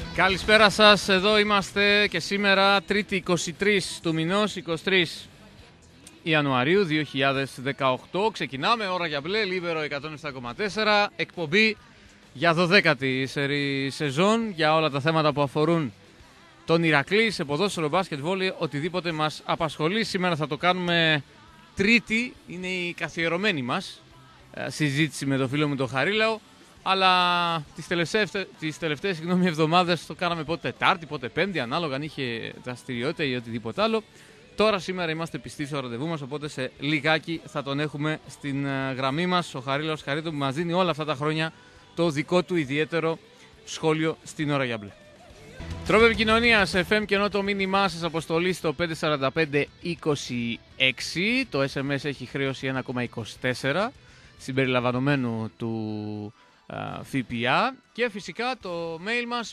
Καλησπέρα σας, εδώ είμαστε και σήμερα 3η 23 του μηνός, 23 Ιανουαρίου 2018. Ξεκινάμε, ώρα για μπλε, Λίμπερο 107,4, εκπομπή για 12η σεζόν, για όλα τα θέματα που αφορούν τον Ηρακλή, σε ποδόσφαιρο, μπάσκετ, βόλεϊ, οτιδήποτε μας απασχολεί. Σήμερα θα το κάνουμε τρίτη, είναι η καθιερωμένη μας συζήτηση με τον φίλο μου τον Χαρίλαο. Αλλά τις τελευταίες εβδομάδες το κάναμε πότε Τετάρτη, πότε Πέμπτη, ανάλογα αν είχε δραστηριότητα ή οτιδήποτε άλλο. Τώρα σήμερα είμαστε πιστοί στο ραντεβού μας, οπότε σε λιγάκι θα τον έχουμε στην γραμμή μας. Ο Χαρίλαος Χαρίτο που μας δίνει όλα αυτά τα χρόνια το δικό του ιδιαίτερο σχόλιο στην ώρα για μπλε. Τρόπο επικοινωνίας FM και ενώ το μήνυμά σας αποστολή στο 54526. Το SMS έχει χρέωση 1,24 συμπεριλαμβανομένου του ΦΠΑ και φυσικά το mail μας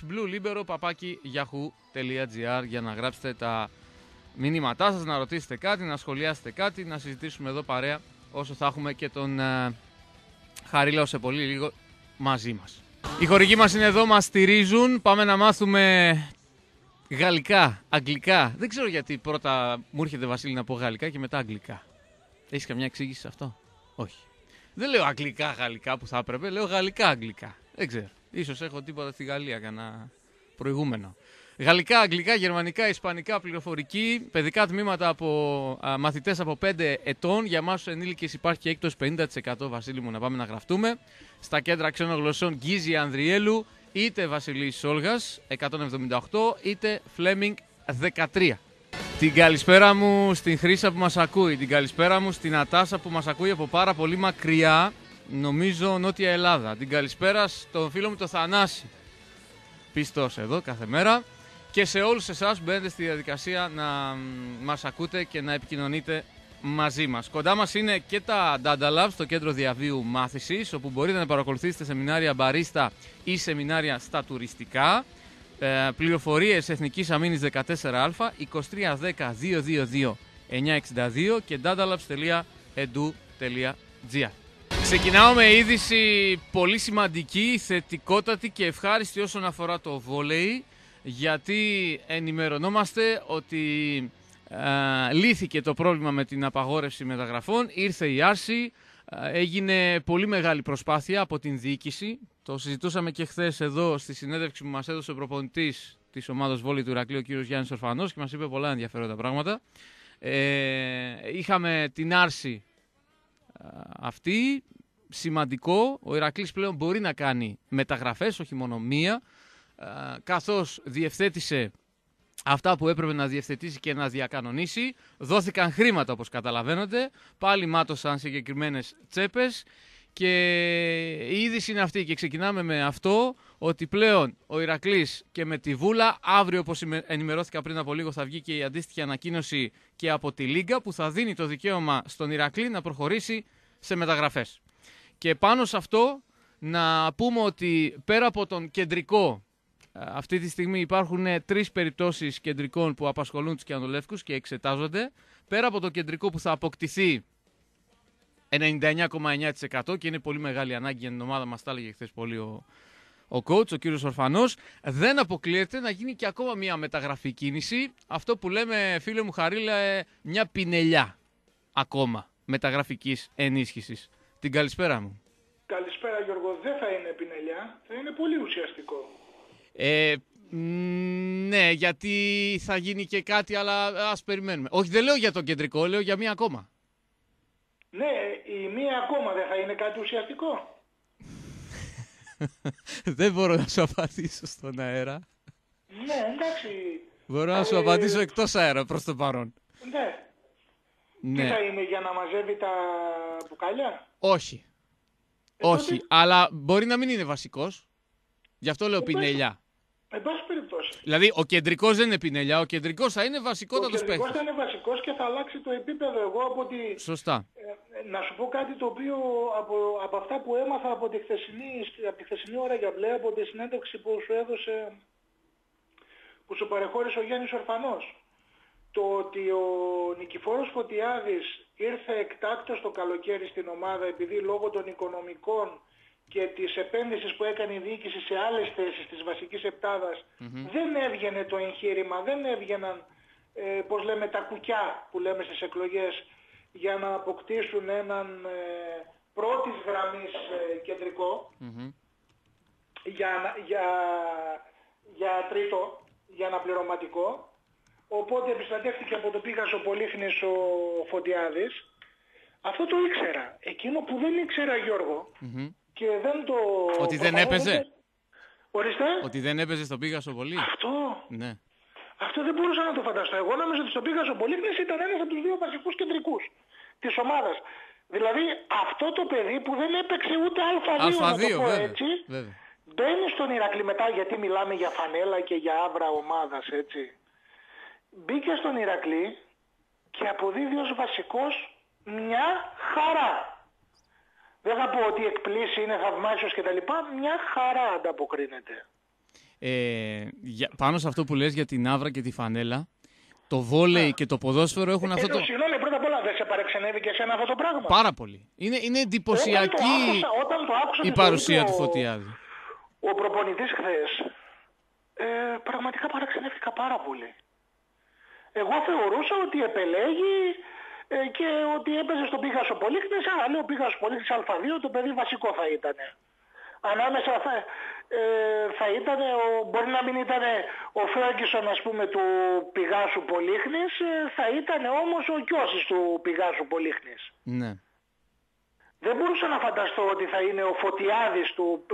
bluelibero@yahoo.gr για να γράψετε τα μηνύματά σας, να ρωτήσετε κάτι, να σχολιάσετε κάτι, να συζητήσουμε εδώ παρέα όσο θα έχουμε και τον Χαρίλαο σε πολύ λίγο μαζί μας. Οι χορηγοί μας είναι εδώ, μας στηρίζουν. Πάμε να μάθουμε γαλλικά, αγγλικά. Δεν ξέρω γιατί πρώτα μου έρχεται, Βασίλη, να πω γαλλικά και μετά αγγλικά. Έχεις καμιά εξήγηση σε αυτό? Όχι. Δεν λέω αγγλικά γαλλικά που θα έπρεπε, λέω γαλλικά αγγλικά. Δεν ξέρω. Ίσως έχω τίποτα στη Γαλλία, κανένα προηγούμενο. Γαλλικά, αγγλικά, γερμανικά, ισπανικά, πληροφορική, παιδικά τμήματα από μαθητές από 5 ετών. Για εμάς τους ενήλικες υπάρχει και έκπτωση 50%, Βασίλη μου, να πάμε να γραφτούμε. Στα κέντρα ξένων γλωσσών Γκίζη Ανδριέλου, είτε Βασιλής Σόλγας 178, είτε Φλέμινγκ 13. Την καλησπέρα μου στην Χρύσα που μας ακούει, την καλησπέρα μου στην Ατάσα που μας ακούει από πάρα πολύ μακριά, νομίζω Νότια Ελλάδα. Την καλησπέρα στον φίλο μου το Θανάση, πιστός εδώ κάθε μέρα. Και σε όλους εσάς που μπαίνετε στη διαδικασία να μας ακούτε και να επικοινωνείτε μαζί μας. Κοντά μας είναι και τα Dada Labs, το κέντρο διαβίου μάθησης, όπου μπορείτε να παρακολουθήσετε σεμινάρια μπαρίστα ή σεμινάρια στα τουριστικά. Πληροφορίες Εθνικής Αμήνης 14α 2310 222 962 και dadalabs.edu.gr. Ξεκινάω με είδηση πολύ σημαντική, θετικότατη και ευχάριστη όσον αφορά το βόλεϊ, γιατί ενημερωνόμαστε ότι λύθηκε το πρόβλημα με την απαγόρευση μεταγραφών, ήρθε η άρση, έγινε πολύ μεγάλη προσπάθεια από την διοίκηση. Το συζητούσαμε και χθες εδώ στη συνέντευξη που μας έδωσε ο προπονητής της ομάδας βόλεϊ του Ηρακλείου, ο κύριος Γιάννης Ορφανός, και μας είπε πολλά ενδιαφέροντα πράγματα. Είχαμε την άρση αυτή, σημαντικό. Ο Ηρακλής πλέον μπορεί να κάνει μεταγραφές, όχι μόνο μία, καθώς διευθέτησε αυτά που έπρεπε να διευθετήσει και να διακανονίσει. Δόθηκαν χρήματα, όπως καταλαβαίνετε, πάλι μάτωσαν συγκεκριμένες τσέπες και η είδηση είναι αυτή και ξεκινάμε με αυτό, ότι πλέον ο Ηρακλής και με τη Βούλα, αύριο όπως ενημερώθηκα πριν από λίγο θα βγει και η αντίστοιχη ανακοίνωση και από τη Λίγκα που θα δίνει το δικαίωμα στον Ηρακλή να προχωρήσει σε μεταγραφές. Και πάνω σε αυτό να πούμε ότι πέρα από τον κεντρικό, αυτή τη στιγμή υπάρχουν 3 περιπτώσεις κεντρικών που απασχολούν τους κιανολεύκους και εξετάζονται. Πέρα από το κεντρικό που θα αποκτηθεί 99,9% και είναι πολύ μεγάλη ανάγκη για την ομάδα μας, τα έλεγε χθες πολύ ο coach, ο κύριος Ορφανός, δεν αποκλείεται να γίνει και ακόμα μια μεταγραφή κίνηση. Αυτό που λέμε, φίλε μου Χαρίλα, μια πινελιά ακόμα μεταγραφικής ενίσχυσης. Την καλησπέρα μου. Καλησπέρα Γιώργο, δεν θα είναι πινελιά, θα είναι πολύ ουσιαστικό. Ναι, γιατί θα γίνει και κάτι, αλλά ας περιμένουμε. Όχι, δεν λέω για τον κεντρικό, λέω για μία ακόμα. Ναι, η μία ακόμα δεν θα είναι κάτι ουσιαστικό. Δεν μπορώ να σου απαντήσω στον αέρα. Ναι, εντάξει. Μπορώ να σου απαντήσω εκτός αέρα προς το παρόν. Ναι. Ναι. Τι θα είναι, για να μαζεύει τα μπουκάλια? Όχι. Όχι, αλλά μπορεί να μην είναι βασικός. Γι' αυτό λέω πινελιά. Εν πάση περιπτώσει. Δηλαδή, ο κεντρικός δεν είναι πινελιά, ο κεντρικός θα είναι βασικότατος παίκτης. Ο κεντρικός θα είναι βασικός και θα αλλάξει το επίπεδο. Εγώ από τη... Σωστά. Να σου πω κάτι το οποίο από αυτά που έμαθα από τη χθεσινή ώρα για μπλε, από τη συνέντευξη που σου έδωσε, που σου παρεχώρησε ο Γιάννης Ορφανός. Το ότι ο Νικηφόρος Φωτιάδης ήρθε εκτάκτος το καλοκαίρι στην ομάδα επειδή λόγω των οικονομικών και της επένδυσης που έκανε η διοίκηση σε άλλες θέσεις της βασικής επτάδας, δεν έβγαινε το εγχείρημα, δεν έβγαιναν, πώς λέμε, τα κουκιά που λέμε στις εκλογές, για να αποκτήσουν έναν πρώτης γραμμής κεντρικό, για τρίτο, για αναπληρωματικό. Οπότε επιστρατεύτηκε από το Πίγασο Πολύχνης ο Φωτιάδης. Αυτό το ήξερα. Εκείνο που δεν ήξερα, Γιώργο, και δεν το... Ότι δεν έπαιζε. Ορίστε. Ότι δεν έπαιζε στον Πίγασο πολύ. Αυτό. Ναι. Αυτό δεν μπορούσα να το φανταστώ. Εγώ νόμιζα ότι στον Πίγασο Πολύχνης ήταν ένας από τους δύο βασικούς κεντρικούς της ομάδας. Δηλαδή αυτό το παιδί που δεν έπαιξε ούτε Α2, να το πω έτσι, μπαίνει στον Ηρακλή μετά, γιατί μιλάμε για φανέλα και για άβρα ομάδας, έτσι. Μπήκε στον Ηρακλή και αποδίδει ως βασικός μια χαρά. Δεν θα πω ότι εκπλήσει, είναι θαυμάσιος κτλ. Μια χαρά ανταποκρίνεται. Πάνω σε αυτό που λες για την άβρα και τη φανέλα, το βόλεϊ και το ποδόσφαιρο έχουν αυτό το... Συγγνώμη, πρώτα απ' όλα, δεν σε παρεξενεύει και εσένα αυτό το πράγμα? Πάρα πολύ. Είναι εντυπωσιακή η παρουσία του Φωτιάδη. Ο προπονητής χθες, πραγματικά παραξενεύτηκα πάρα πολύ. Εγώ θεωρούσα ότι επελέγει και ότι έπαιζε στον Πίγασο Πολύχνης, αλλά λέει ο Πίγασος Πολύχνης Α2, το παιδί βασικό θα ήταν. Ανάμεσα θα ήταν, μπορεί να μην ήταν ο Φέργκισον, ας πούμε, του Πηγάσου Πολύχνης, θα ήταν όμως ο Κιώσης του Πηγάσου Πολύχνης. Ναι. Δεν μπορούσα να φανταστώ ότι θα είναι ο Φωτιάδης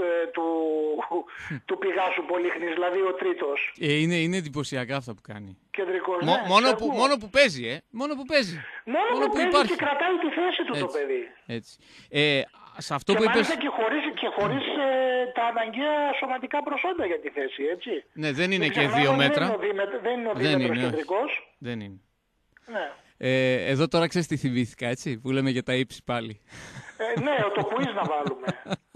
του Πηγάσου Πολύχνης, δηλαδή ο τρίτος. Είναι εντυπωσιακά αυτά που κάνει. Κεντρικός, μόνο που παίζει, μόνο που παίζει. Μόνο που παίζει υπάρχει. Και κρατάει τη θέση του, έτσι, το παιδί. Έτσι. Σε αυτό και που είπες... και χωρίς τα αναγκαία σωματικά προσόντα για τη θέση, έτσι. Ναι, δεν είναι και 2 μέτρα. Δεν είναι ο δίμετρος κεντρικός. Δεν είναι. Ναι. Εδώ τώρα ξέρεις τι θυμήθηκα, έτσι, που λέμε για τα ύψη πάλι. Ναι, το quiz να βάλουμε.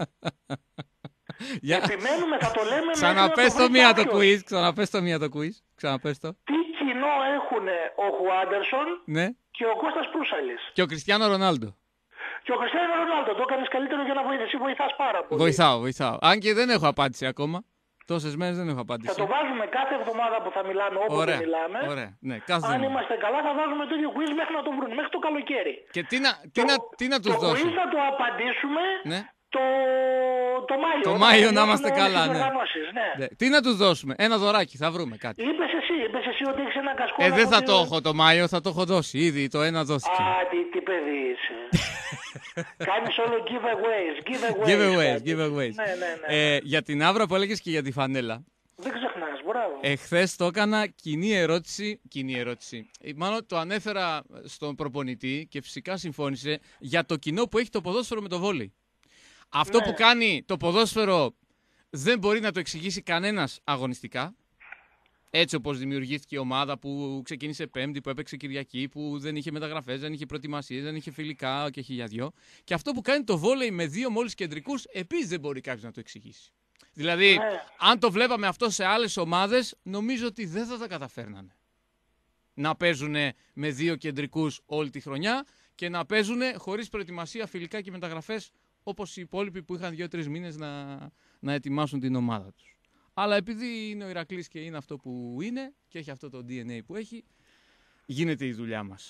Επιμένουμε, θα το λέμε... Ξαναπες το μία το quiz, ξαναπες το. Τι κοινό έχουν ο Χουάντερσον, ναι, και ο Κώστας Προύσαλης. Και ο Κριστιάνο Ρονάλντο. Και ο Κριστιάνο Ρονάλντο, το έκανες καλύτερο για να βοηθήσει, βοηθάς πάρα πολύ. Βοηθάω. Αν και δεν έχω απάντηση ακόμα. Τόσες μέρες δεν έχω απάντηση. Θα το βάζουμε κάθε εβδομάδα που θα μιλάμε, όποτε μιλάμε. Ωραία. Ναι, αν είμαστε καλά, θα βάζουμε το ίδιο quiz μέχρι να το βρουν, μέχρι το καλοκαίρι. Και τι να τους δώσουμε? Το quiz θα το απαντήσουμε, ναι, το Μάιο. Το Μάιο να είμαστε καλά, ναι. Ναι. Τι να τους δώσουμε? Ένα δωράκι, θα βρούμε κάτι. Είπες εσύ ότι έχεις ένα κασκόλ. Δεν θα το έχω το Μάιο, θα το έχω δώσει. Ήδη το ένα δόθηκε. Τι παιδί είσαι. Κάνεις όλο giveaways. Ναι. Για την άβρα που έλεγες και για τη φανέλα. Δεν ξεχνάς, μπράβο. Χθες το έκανα κοινή ερώτηση. Μάλλον το ανέφερα στον προπονητή και φυσικά συμφώνησε για το κοινό που έχει το ποδόσφαιρο με το βόλεϊ. Αυτό που κάνει το ποδόσφαιρο δεν μπορεί να το εξηγήσει κανένας αγωνιστικά. Έτσι όπως δημιουργήθηκε η ομάδα που ξεκίνησε Πέμπτη, που έπαιξε Κυριακή, που δεν είχε μεταγραφές, δεν είχε προετοιμασίες, δεν είχε φιλικά και χιλιαδιό. Και αυτό που κάνει το βόλεϊ με 2 μόλις κεντρικούς, επίσης δεν μπορεί κάποιος να το εξηγήσει. Δηλαδή, αν το βλέπαμε αυτό σε άλλες ομάδες, νομίζω ότι δεν θα τα καταφέρνανε. Να παίζουν με 2 κεντρικούς όλη τη χρονιά και να παίζουν χωρίς προετοιμασία, φιλικά και μεταγραφές, όπως οι υπόλοιποι που είχαν 2-3 μήνες να ετοιμάσουν την ομάδα τους. Αλλά επειδή είναι ο Ηρακλής και είναι αυτό που είναι και έχει αυτό το DNA που έχει, γίνεται η δουλειά μας.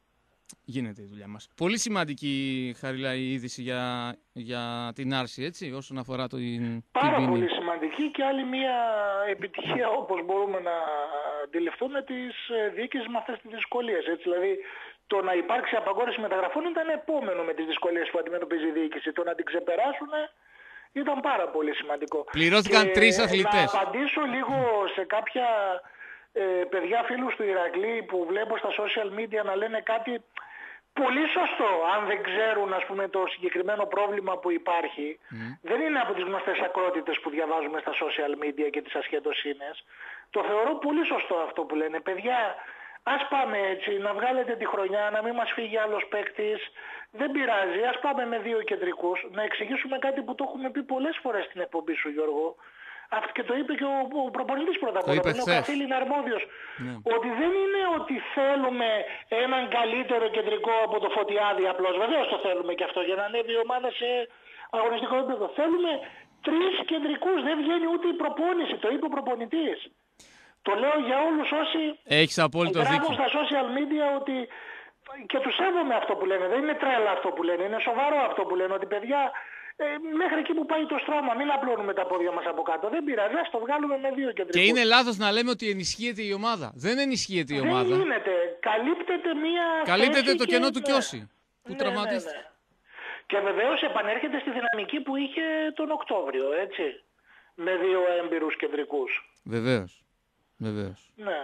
Πολύ σημαντική, Χαρίλα, η είδηση για την άρση, έτσι, όσον αφορά την Πάρα πολύ σημαντική και άλλη μια επιτυχία, όπως μπορούμε να αντιληφθούμε, της διοίκησης με αυτές τις δυσκολίες. Έτσι, δηλαδή, το να υπάρξει απαγόρευση μεταγραφών ήταν επόμενο με τις δυσκολίες που αντιμετωπίζει η διοίκηση. Το να την ξεπεράσουν ήταν πάρα πολύ σημαντικό. Πληρώθηκαν 3 αθλητές. Να απαντήσω λίγο σε κάποια παιδιά φίλους του Ηρακλή που βλέπω στα social media να λένε κάτι πολύ σωστό. Αν δεν ξέρουν, ας πούμε, το συγκεκριμένο πρόβλημα που υπάρχει, δεν είναι από τις γνωστές ακρότητες που διαβάζουμε στα social media και τις ασχετοσύνες. Το θεωρώ πολύ σωστό αυτό που λένε. Παιδιά, ας πάμε έτσι, να βγάλετε τη χρονιά, να μην μας φύγει άλλος παίκτης. Δεν πειράζει, ας πάμε με 2 κεντρικούς. Να εξηγήσουμε κάτι που το έχουμε πει πολλές φορές στην εκπομπή σου, Γιώργο. Και το είπε και ο προπονητής πρώτα απ' όλα. Ο Καθήλ είναι αρμόδιος. Ναι. Ότι δεν είναι ότι θέλουμε έναν καλύτερο κεντρικό από το Φωτιάδη απλώς. Βεβαίως το θέλουμε και αυτό για να ανέβει η ομάδα σε αγωνιστικό επίπεδο. Θέλουμε 3 κεντρικούς, δεν βγαίνει ούτε η προπόνηση, το είπε ο προπονητής. Το λέω για όλους όσοι γράφουν στα social media ότι, και τους σέβομαι αυτό που λένε, δεν είναι τρέλα αυτό που λένε, είναι σοβαρό αυτό που λένε, ότι παιδιά μέχρι εκεί που πάει το στρώμα, μην απλώνουμε τα πόδια μας από κάτω, δεν πειράζει, ας το βγάλουμε με 2 κεντρικούς. Και είναι λάθος να λέμε ότι ενισχύεται η ομάδα. Δεν ενισχύεται η ομάδα. Δεν γίνεται, καλύπτεται το κενό του Κιώση, που τραυματίστηκε. Ναι. Και βεβαίως επανέρχεται στη δυναμική που είχε τον Οκτώβριο, έτσι, με 2 έμπειρους κεντρικούς. Βεβαίως. Ναι.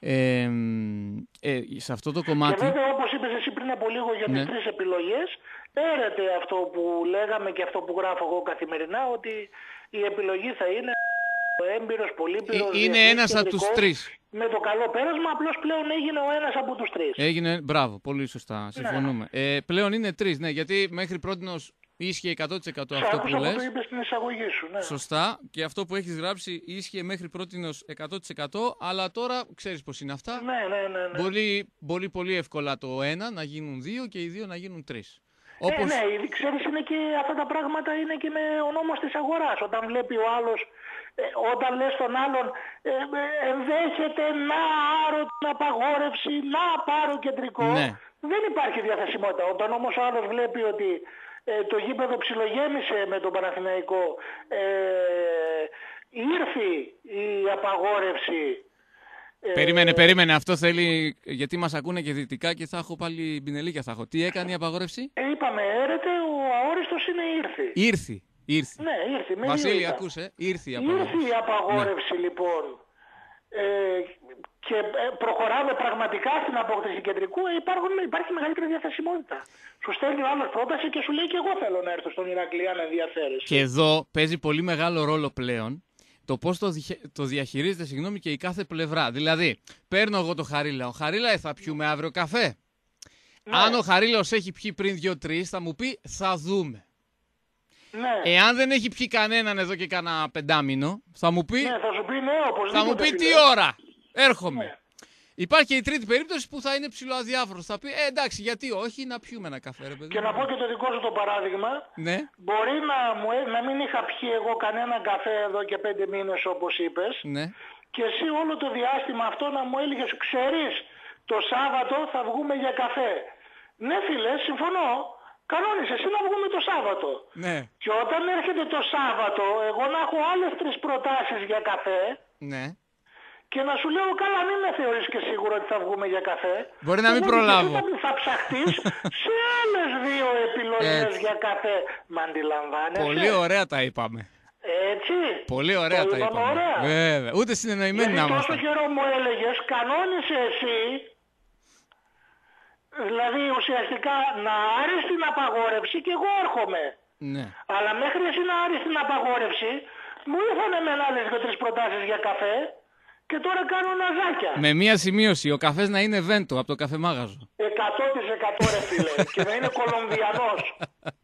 Σε αυτό το κομμάτι... Και βέβαια, όπως είπες εσύ πριν από λίγο για τις 3 επιλογές, έρεται αυτό που λέγαμε και αυτό που γράφω εγώ καθημερινά, ότι η επιλογή θα είναι ο έμπειρος, πολύπειρος, είναι ένας από τους 3. Με το καλό πέρασμα, απλώς πλέον έγινε ο ένας από τους 3. Μπράβο, πολύ σωστά, συμφωνούμε. Πλέον είναι 3, ναι, γιατί μέχρι πρότινος ίσχυε 100% αυτό που λες. Το είπες στην εισαγωγή σου, ναι. Σωστά, και αυτό που έχεις γράψει ίσχυε μέχρι πρότινος 100%, αλλά τώρα ξέρεις πώς είναι αυτά. Ναι. Μπορεί πολύ εύκολα το 1 να γίνουν 2 και οι 2 να γίνουν 3. Ναι, ξέρεις, είναι και αυτά τα πράγματα είναι και με ο νόμος της αγοράς. Όταν βλέπει ο άλλος, όταν λες τον άλλον ενδέχεται να άρω την απαγόρευση, να πάρω κεντρικό, δεν υπάρχει διαθεσιμότητα. Όταν όμως ο άλλος βλέπει ότι το γήπεδο ψιλογέμισε με τον Παναθηναϊκό, ήρθε η απαγόρευση. Περίμενε, αυτό θέλει, γιατί μας ακούνε και δυτικά και θα έχω πάλι μπινελίκια θα έχω. Τι έκανε η απαγόρευση? Είπαμε έρεται, ο αόριστος είναι ήρθη. Ήρθη. Ναι, ήρθη. Βασίλη, ακούσε, ήρθε η απαγόρευση. Ήρθε η απαγόρευση, λοιπόν. Και προχωράμε πραγματικά στην απόκτηση κεντρικού, υπάρχει μεγαλύτερη διαθεσιμότητα. Σου στέλνει ο άλλος πρόταση και σου λέει και εγώ θέλω να έρθω στον Ηρακλή αν ενδιαφέρεσαι. Και εδώ παίζει πολύ μεγάλο ρόλο πλέον το πώς το διαχειρίζεται και η κάθε πλευρά. Δηλαδή, παίρνω εγώ το Χαρίλα. Ο Χαρίλα θα πιούμε αύριο καφέ. Ναι. Αν ο Χαρίλαος έχει πιει πριν 2-3, θα μου πει θα δούμε. Ναι. Εάν δεν έχει πιει κανέναν εδώ και κάνα 5 μήνο, θα μου πει. Ναι, θα σου πει ναι, οπωσδήποτε. Θα μου πει τι ώρα. Έρχομαι. Ναι. Υπάρχει και η τρίτη περίπτωση που θα είναι ψιλοαδιάφορος. Θα πει εντάξει, γιατί όχι, να πιούμε ένα καφέ, ρε παιδί. Και να πω και το δικό σου το παράδειγμα. Ναι. Μπορεί να μην είχα πιει εγώ κανένα καφέ εδώ και 5 μήνες όπως είπες. Ναι. Και εσύ όλο το διάστημα αυτό να μου έλεγες, ξέρεις, το Σάββατο θα βγούμε για καφέ. Ναι, φίλε, συμφωνώ. Κανόνισε εσύ να βγούμε το Σάββατο. Ναι. Και όταν έρχεται το Σάββατο, εγώ να έχω άλλες 3 προτάσεις για καφέ. Ναι. Και να σου λέω, καλά, μην με θεωρείς και σίγουρο ότι θα βγούμε για καφέ. Μπορεί να μην προλάβω. Θα ψαχτείς σε άλλες 2 επιλογές για καφέ. Μ' αντιλαμβάνεσαι? Πολύ ωραία τα είπαμε. Έτσι. Πολύ ωραία τα είπαμε. Ωραία. Βέβαια. Ούτε συνεννοημένοι να είμαστε. Τόσο καιρό μου έλεγες, κανόνισε εσύ. Δηλαδή ουσιαστικά να άρεις την απαγόρευση και εγώ έρχομαι. Ναι. Αλλά μέχρι εσύ να άρεις την απαγόρευση, μου ήρθανε με άλλες 2-3 προτάσεις για καφέ. Και τώρα κάνω ναζάκια. Με μία σημείωση, ο καφές να είναι βέντο από το καφεμάγαζο. 100% ρε φίλε. Και να είναι Κολομβιανός.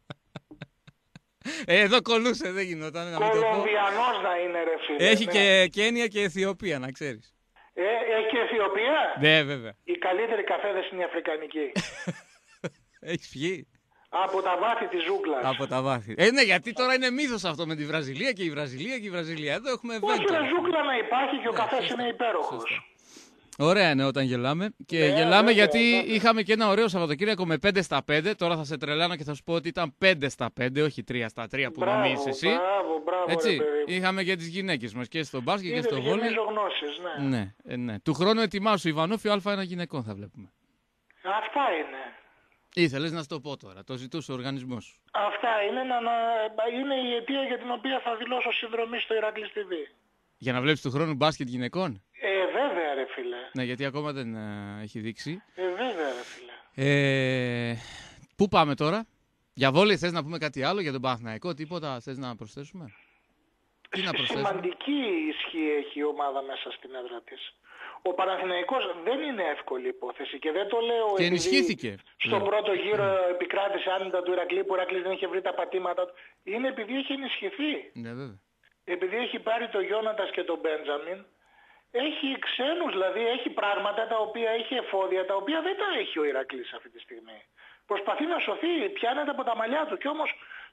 Εδώ κολούσε, δεν γινόταν να μην το πω. Κολομβιανός να είναι ρε φίλε. Έχει και Κένια και Αιθιοπία, να ξέρεις. Έχει και Αιθιοπία. Ναι, βέβαια. Οι καλύτεροι καφέδες είναι οι αφρικανικοί. Έχεις πιει? Από τα βάθη της ζούγκλας. Από τα βάθη. Ναι, γιατί τώρα είναι μύθος αυτό με τη Βραζιλία και η Βραζιλία και η Βραζιλία. Εδώ έχουμε βέντο. Όχι ρε ζούγκλα να υπάρχει και ο καφές είναι υπέροχος. Σωστά. Ωραία είναι όταν γελάμε. Και γελάμε γιατί είχαμε και ένα ωραίο Σαββατοκύριακο με 5 στα 5. Τώρα θα σε τρελάνω και θα σου πω ότι ήταν 5 στα 5, όχι 3 στα 3 που νομίζεις εσύ. Μπράβο, έτσι. Είχαμε και τις γυναίκες μας και στο μπάσκετ και στο βόλεϊ. Ναι. Του χρόνου ετοιμάσου Ιβανόφιο Α1 γυναικών θα βλέπουμε. Αυτά είναι. Ήθελες να σου το πω τώρα, το ζητούσε ο οργανισμός σου. Αυτά είναι η αιτία για την οποία θα δηλώσω συνδρομή στο Ηρακλής TV. Για να βλέπεις του χρόνου μπάσκετ γυναικών. Βέβαια ρε φίλε. Ναι, γιατί ακόμα δεν έχει δείξει. Βέβαια ρε φίλε. Πού πάμε τώρα? Για βόλεϊ θες να πούμε κάτι άλλο, για τον Παναθηναϊκό, τίποτα θες να προσθέσουμε? Τι να προσθέσουμε? Σημαντική ισχύ έχει η ομάδα μέσα στην έδρα της. Ο Παναθηναϊκός δεν είναι εύκολη υπόθεση και δεν το λέω και ενισχύθηκε. Στον πρώτο γύρο επικράτησε άνετα του Ηρακλή που ο Ηρακλής δεν είχε βρει τα πατήματα του. Είναι επειδή έχει ενισχυθεί. Ναι, βέβαια. Επειδή έχει πάρει τον Γιώνατας και τον Μπέντζαμιν, έχει ξένους, δηλαδή έχει πράγματα τα οποία έχει εφόδια, τα οποία δεν τα έχει ο Ηρακλής αυτή τη στιγμή. Προσπαθεί να σωθεί, πιάνεται από τα μαλλιά του και όμως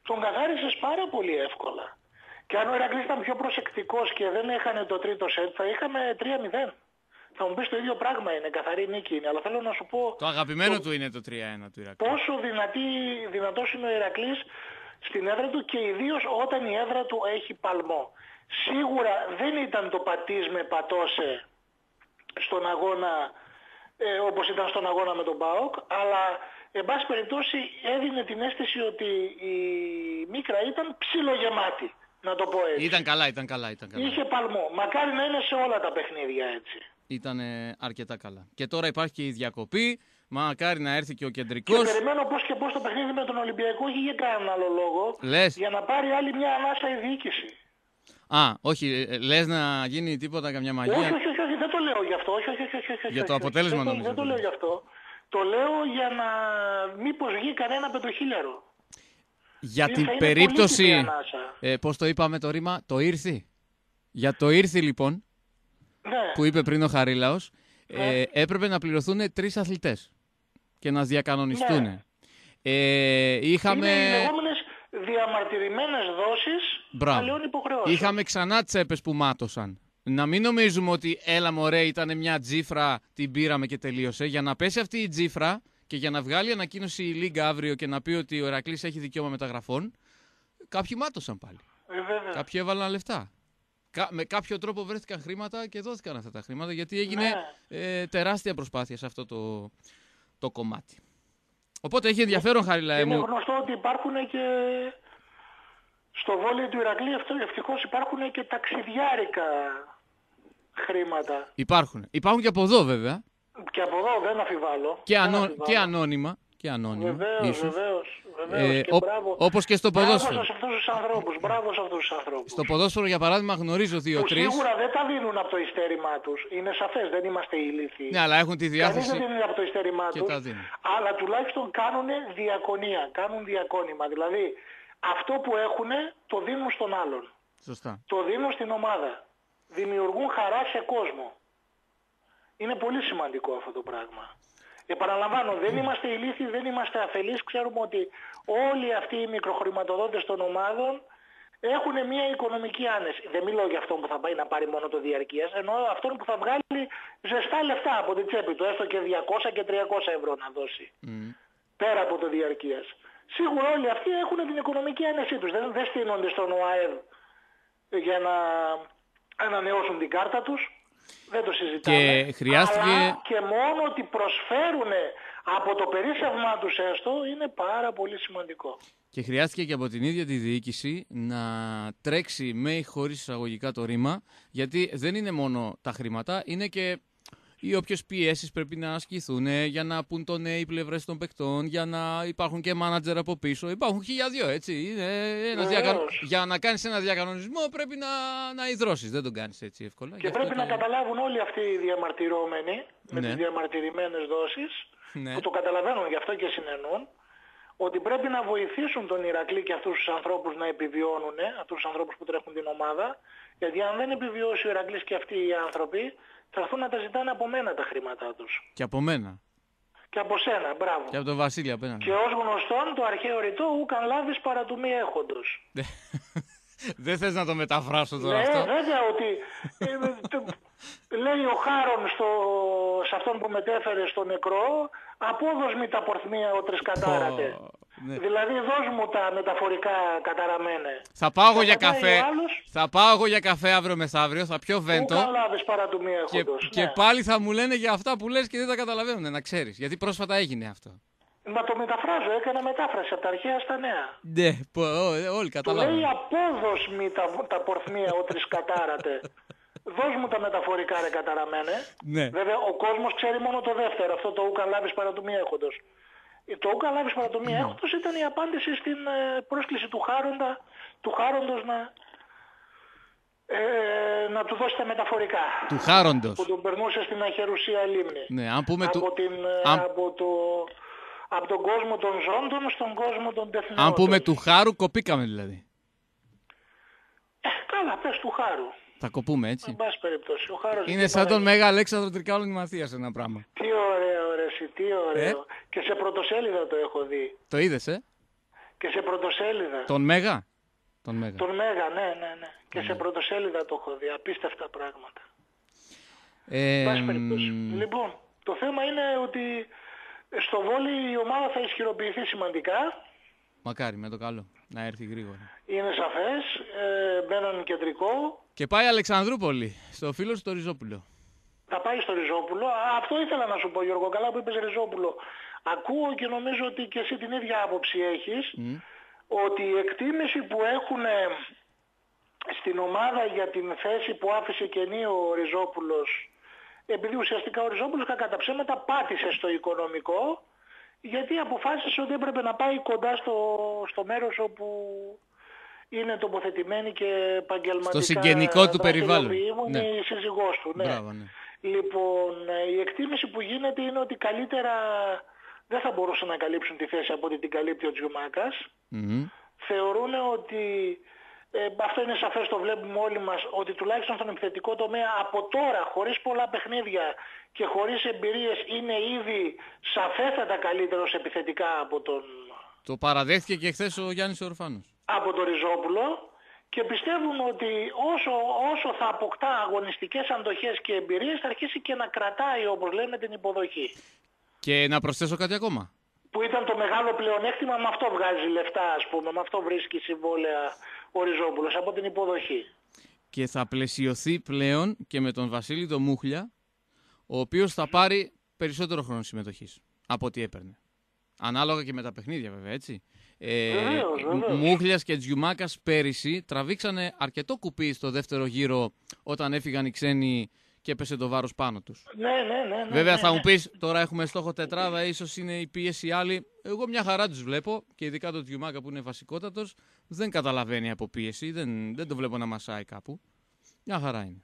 τον καθάρισες πάρα πολύ εύκολα. Και αν ο Ηρακλής ήταν πιο προσεκτικός και δεν έχανε το τρίτο σετ, θα είχαμε 3-0. Θα μου πεις το ίδιο πράγμα είναι, καθαρή νίκη είναι, αλλά θέλω να σου πω... Το αγαπημένο του είναι το 3-1 του Ηρακλή. Πόσο δυνατός είναι ο Ηρακλής στην έδρα του και ιδίως όταν η έδρα του έχει παλμό. Σίγουρα δεν ήταν το πατής με πατώσε στον αγώνα όπως ήταν στον αγώνα με τον ΠΑΟΚ, αλλά εν πάση περιπτώσει έδινε την αίσθηση ότι η Μίκρα ήταν ψιλογεμάτη, να το πω έτσι. Ήταν καλά. Είχε παλμό. Μακάρι να είναι σε όλα τα παιχνίδια έτσι. Ήταν αρκετά καλά. Και τώρα υπάρχει και η διακοπή. Μακάρι να έρθει και ο κεντρικός. Και περιμένω πώς και πώς το παιχνίδι με τον Ολυμπιακό είχε κανέναν άλλο λόγο. Λες. Για να πάρει άλλη μια ανάσα η διοίκηση. Όχι, λες να γίνει τίποτα, καμιά μαγεία. Όχι, δεν το λέω γι' αυτό. Όχι, για το αποτέλεσμα νομίζω. Δεν το λέω γι' αυτό. Το λέω για να μήπως βγει κανένα πεντοχίλιαρο. Για την περίπτωση, πώς το είπαμε το ρήμα, το ήρθι. Για το ήρθι λοιπόν, ναι. Που είπε πριν ο Χαρίλαος, έπρεπε να πληρωθούν 3 αθλητές και να διακανονιστούν. Ναι. Είχαμε... Είναι οι λεγόμενες διαμαρτυρημένες δόσεις αλλιών υποχρεώσεων. Είχαμε ξανά τσέπες που μάτωσαν. Να μην νομίζουμε ότι έλα μωρέ ήταν μια τζίφρα, την πήραμε και τελείωσε. Για να πέσει αυτή η τζίφρα και για να βγάλει ανακοίνωση η Λίγκα αύριο και να πει ότι ο Ηρακλής έχει δικαίωμα μεταγραφών, κάποιοι μάτωσαν πάλι. Κάποιοι έβαλαν λεφτά. Με κάποιο τρόπο βρέθηκαν χρήματα και δόθηκαν αυτά τα χρήματα, γιατί έγινε τεράστια προσπάθεια σε αυτό το κομμάτι. Οπότε έχει ενδιαφέρον, Χαρίλα μου. Είναι γνωστό ότι υπάρχουν και στο βόλεϊ του Ηρακλή, ευτυχώς υπάρχουν και ταξιδιάρικα χρήματα. Υπάρχουν και από εδώ βέβαια. Και από εδώ δεν αμφιβάλλω. Και ανώνυμα. Βεβαίως. Όπως και στο ποδόσφαιρο. Μπράβο σε αυτούς τους ανθρώπους. Στο ποδόσφαιρο, για παράδειγμα, γνωρίζω 2-3. Σίγουρα δεν τα δίνουν από το ειστέρημά τους. Είναι σαφές, δεν είμαστε ηλίθιοι. Ναι, αλλά έχουν τη διάθεση. Κανείς δεν δίνει από το ειστέρημά τους. Αλλά τουλάχιστον κάνουν διακονία. Κάνουν διακόνημα. Δηλαδή, αυτό που έχουν το δίνουν στον άλλον. Σωστά. Το δίνουν στην ομάδα. Δημιουργούν χαρά σε κόσμο. Είναι πολύ σημαντικό αυτό το πράγμα. Επαναλαμβάνω, δεν είμαστε ηλίθιοι, δεν είμαστε αφελείς. Ξέρουμε ότι όλοι αυτοί οι μικροχρηματοδότες των ομάδων έχουν μια οικονομική άνεση. Δεν μιλάω για αυτόν που θα πάει να πάρει μόνο το διαρκείας, ενώ αυτόν που θα βγάλει ζεστά λεφτά από την τσέπη του, έστω και 200 και 300 ευρώ να δώσει. Πέρα από το διαρκείας. Σίγουρα όλοι αυτοί έχουν την οικονομική άνεσή τους. Δεν στείνονται στον ΟΑΕΔ για να ανανεώσουν την κάρτα τους. Δεν το συζητάμε. Και χρειάστηκε... Αλλά και μόνο ότι προσφέρουν από το περίσσευμά τους έστω είναι πάρα πολύ σημαντικό. Και χρειάστηκε και από την ίδια τη διοίκηση να τρέξει με ή χωρίς εισαγωγικά το ρήμα, γιατί δεν είναι μόνο τα χρήματα, είναι και οι όποιες πιέσεις πρέπει να ασκηθούν για να πουν το ναι οι πλευρές των παικτών, για να υπάρχουν και μάνατζερ από πίσω. Υπάρχουν 1002, έτσι. Για να κάνεις ένα διακανονισμό πρέπει να ιδρώσεις. Δεν τον κάνεις έτσι εύκολα. Και πρέπει να καταλάβουν όλοι αυτοί οι διαμαρτυρόμενοι με τις διαμαρτυρημένες δόσεις, που το καταλαβαίνουν γι' αυτό και συνενούν, ότι πρέπει να βοηθήσουν τον Ηρακλή και αυτούς τους ανθρώπους να επιβιώνουν, αυτούς τους ανθρώπους που τρέχουν την ομάδα, γιατί αν δεν επιβιώσει ο Ηρακλής και αυτοί οι άνθρωποι, θα έρθουν να τα ζητάνε από μένα τα χρήματά τους. Και από μένα. Και από σένα, μπράβο. Και από τον Βασίλη απέναντι. Και ως γνωστόν το αρχαίο ρητό ούκαν λάβεις παρά του μη έχοντος. Δεν θες να το μεταφράσω τώρα αυτό. Ναι, βέβαια ότι λέει ο Χάρον σε αυτόν που μετέφερε στο νεκρό, απόδοσμη τα πορθμία ο τρισκατάρατε. Ναι. Δηλαδή δώσ' μου τα μεταφορικά καταραμένε. Θα πάω για καφέ. Θα πάω για καφέ αύριο μεθαύριο, θα πιω βέντο. Ούκαν λάβεις παρά του μη έχοντος. Και πάλι θα μου λένε για αυτά που λες και δεν τα καταλαβαίνουν, να ξέρεις. Γιατί πρόσφατα έγινε αυτό. Μα το μεταφράζω, έκανα μετάφραση από τα αρχαία στα νέα. Ναι, όλοι καταλάβουν. Του λέει απόδοσμη τα πορθμία ο τρισκατάρατε. Δώσ' μου τα μεταφορικά ρε καταραμένε. Ναι. Βέβαια ο κόσμος ξέρει μόνο το δεύτερο, αυτό το ούκαν λάβεις παρά του μη έχοντος. Το ούκαν λάβεις παρά του μη έχοντος ήταν η απάντηση στην πρόσκληση του Χάροντος να του δώσει τα μεταφορικά. Του Χάροντος. Που τον περνούσε στην Αχερουσία λίμνη. Ναι, αν πούμε από τον κόσμο των ζώντων στον κόσμο των τεθνών. Αν πούμε του Χάρου, κοπήκαμε δηλαδή. Καλά, πες του Χάρου. Θα κοπούμε έτσι. Εν πάση περιπτώσει. Ο Χάρος είναι σαν τον Μέγα Αλέξανδρο Τρικάλων Μαθίας ένα πράγμα. Τι ωραίο ρε εσύ, τι ωραίο. Και σε πρωτοσέλιδα το έχω δει. Το είδες, Και Και σε πρωτοσέλιδα. Τον Μέγα. Τον Μέγα, ναι. Και σε πρωτοσέλιδα το έχω δει. Απίστευτα πράγματα. Πάση περιπτώσει. Λοιπόν, το θέμα είναι ότι στο βόλεϊ η ομάδα θα ισχυροποιηθεί σημαντικά. Μακάρι, με το καλό. Να έρθει γρήγορα. Είναι σαφές. Με έναν κεντρικό. Και πάει Αλεξανδρούπολη, στο φίλο του το Ριζόπουλο. Θα πάει στο Ριζόπουλο. Αυτό ήθελα να σου πω, Γιώργο. Καλά που είπες Ριζόπουλο. Ακούω και νομίζω ότι και εσύ την ίδια άποψη έχεις. Ότι η εκτίμηση που έχουν στην ομάδα για την θέση που άφησε κενή ο Ριζόπουλος, επειδή ουσιαστικά ο Ριζόπουλος κατά τα ψέματα πάτησε στο οικονομικό, γιατί αποφάσισε ότι έπρεπε να πάει κοντά στο μέρος όπου είναι τοποθετημένη και επαγγελματικά. Στο συγγενικό του περιβάλλον. Είναι η σύζυγός του. Ναι. Μπράβο, ναι. Λοιπόν, η εκτίμηση που γίνεται είναι ότι καλύτερα δεν θα μπορούσαν να καλύψουν τη θέση από ότι την καλύπτει ο Τζιουμάκας. Θεωρούν ότι, αυτό είναι σαφές, το βλέπουμε όλοι μας, ότι τουλάχιστον στον επιθετικό τομέα από τώρα, χωρίς πολλά παιχνίδια και χωρίς εμπειρίες, είναι ήδη σαφέστατα καλύτερος επιθετικά από τον... Το παραδέχτηκε και χθες ο Γιάννης Ορφάνος. Από τον Ριζόπουλο, και πιστεύουν ότι όσο θα αποκτά αγωνιστικές αντοχές και εμπειρίες θα αρχίσει και να κρατάει, όπως λένε, την υποδοχή. Και να προσθέσω κάτι ακόμα. Που ήταν το μεγάλο πλεονέκτημα, με αυτό βγάζει λεφτά, ας πούμε, με αυτό βρίσκει συμβόλαια ο Ριζόπουλος, από την υποδοχή. Και θα πλαισιωθεί πλέον και με τον Βασίλη το Μούχλια, ο οποίος θα πάρει περισσότερο χρόνο συμμετοχής από ό,τι έπαιρνε. Ανάλογα και με τα παιχνίδια βέβαια, έτσι. Βεβαίως. Μούχλιας και Τζιουμάκας πέρυσι τραβήξανε αρκετό κουπί στο δεύτερο γύρο όταν έφυγαν οι ξένοι και έπεσε το βάρος πάνω τους. Ναι. Βέβαια θα μου πεις, τώρα έχουμε στόχο τετράδα, ίσως είναι η πίεση άλλη. Εγώ μια χαρά τους βλέπω και ειδικά το Τζιουμάκα που είναι βασικότατος δεν καταλαβαίνει από πίεση, δεν το βλέπω να μασάει κάπου. Μια χαρά είναι.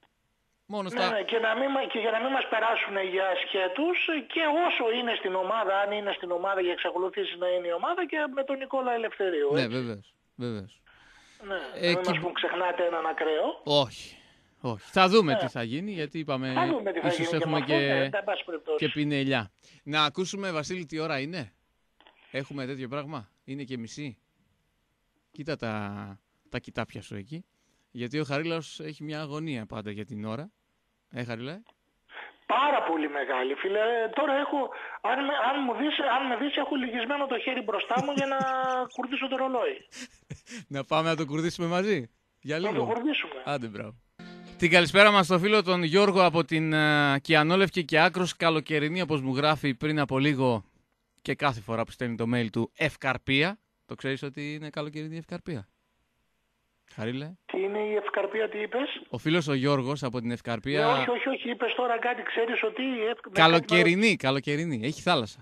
Μόνο στα... Ναι, και για να μην μας περάσουν για ασχέτους, και όσο είναι στην ομάδα, αν είναι στην ομάδα για εξακολουθήσει να είναι η ομάδα, και με τον Νικόλα Ελευθερίου. Ναι, βεβαίως. Ναι, μην μας πούν ξεχνάτε έναν ακραίο. Όχι. Θα δούμε τι θα γίνει, γιατί είπαμε ίσως έχουμε και πινελιά. Να ακούσουμε, Βασίλη, τι ώρα είναι. Έχουμε τέτοιο πράγμα. Είναι και μισή. Κοίτα τα κοιτάπια σου εκεί. Γιατί ο Χαρίλαος έχει μια αγωνία πάντα για την ώρα. Χαρίλα. Πάρα πολύ μεγάλη, φίλε. Τώρα αν με δεις, έχω λυγισμένο το χέρι μπροστά μου για να κουρδίσω το ρολόι. Να πάμε να το κουρδίσουμε μαζί. Για λίγο. Να το κουρδίσουμε. Άντε, μπράβο. Την καλησπέρα μας στο φίλο τον Γιώργο από την Κιανόλευκη και άκρος καλοκαιρινή, όπως μου γράφει πριν από λίγο και κάθε φορά που στέλνει το mail του, Ευκαρπία. Το ξέρεις ότι είναι καλοκαιρινή Ευκαρπία? Χαρίλε. Τι είναι η Ευκαρπία, τι είπες? Ο φίλος ο Γιώργος από την Ευκαρπία. Όχι, είπες τώρα κάτι, ξέρεις ότι... Καλοκαιρινή, έχει θάλασσα.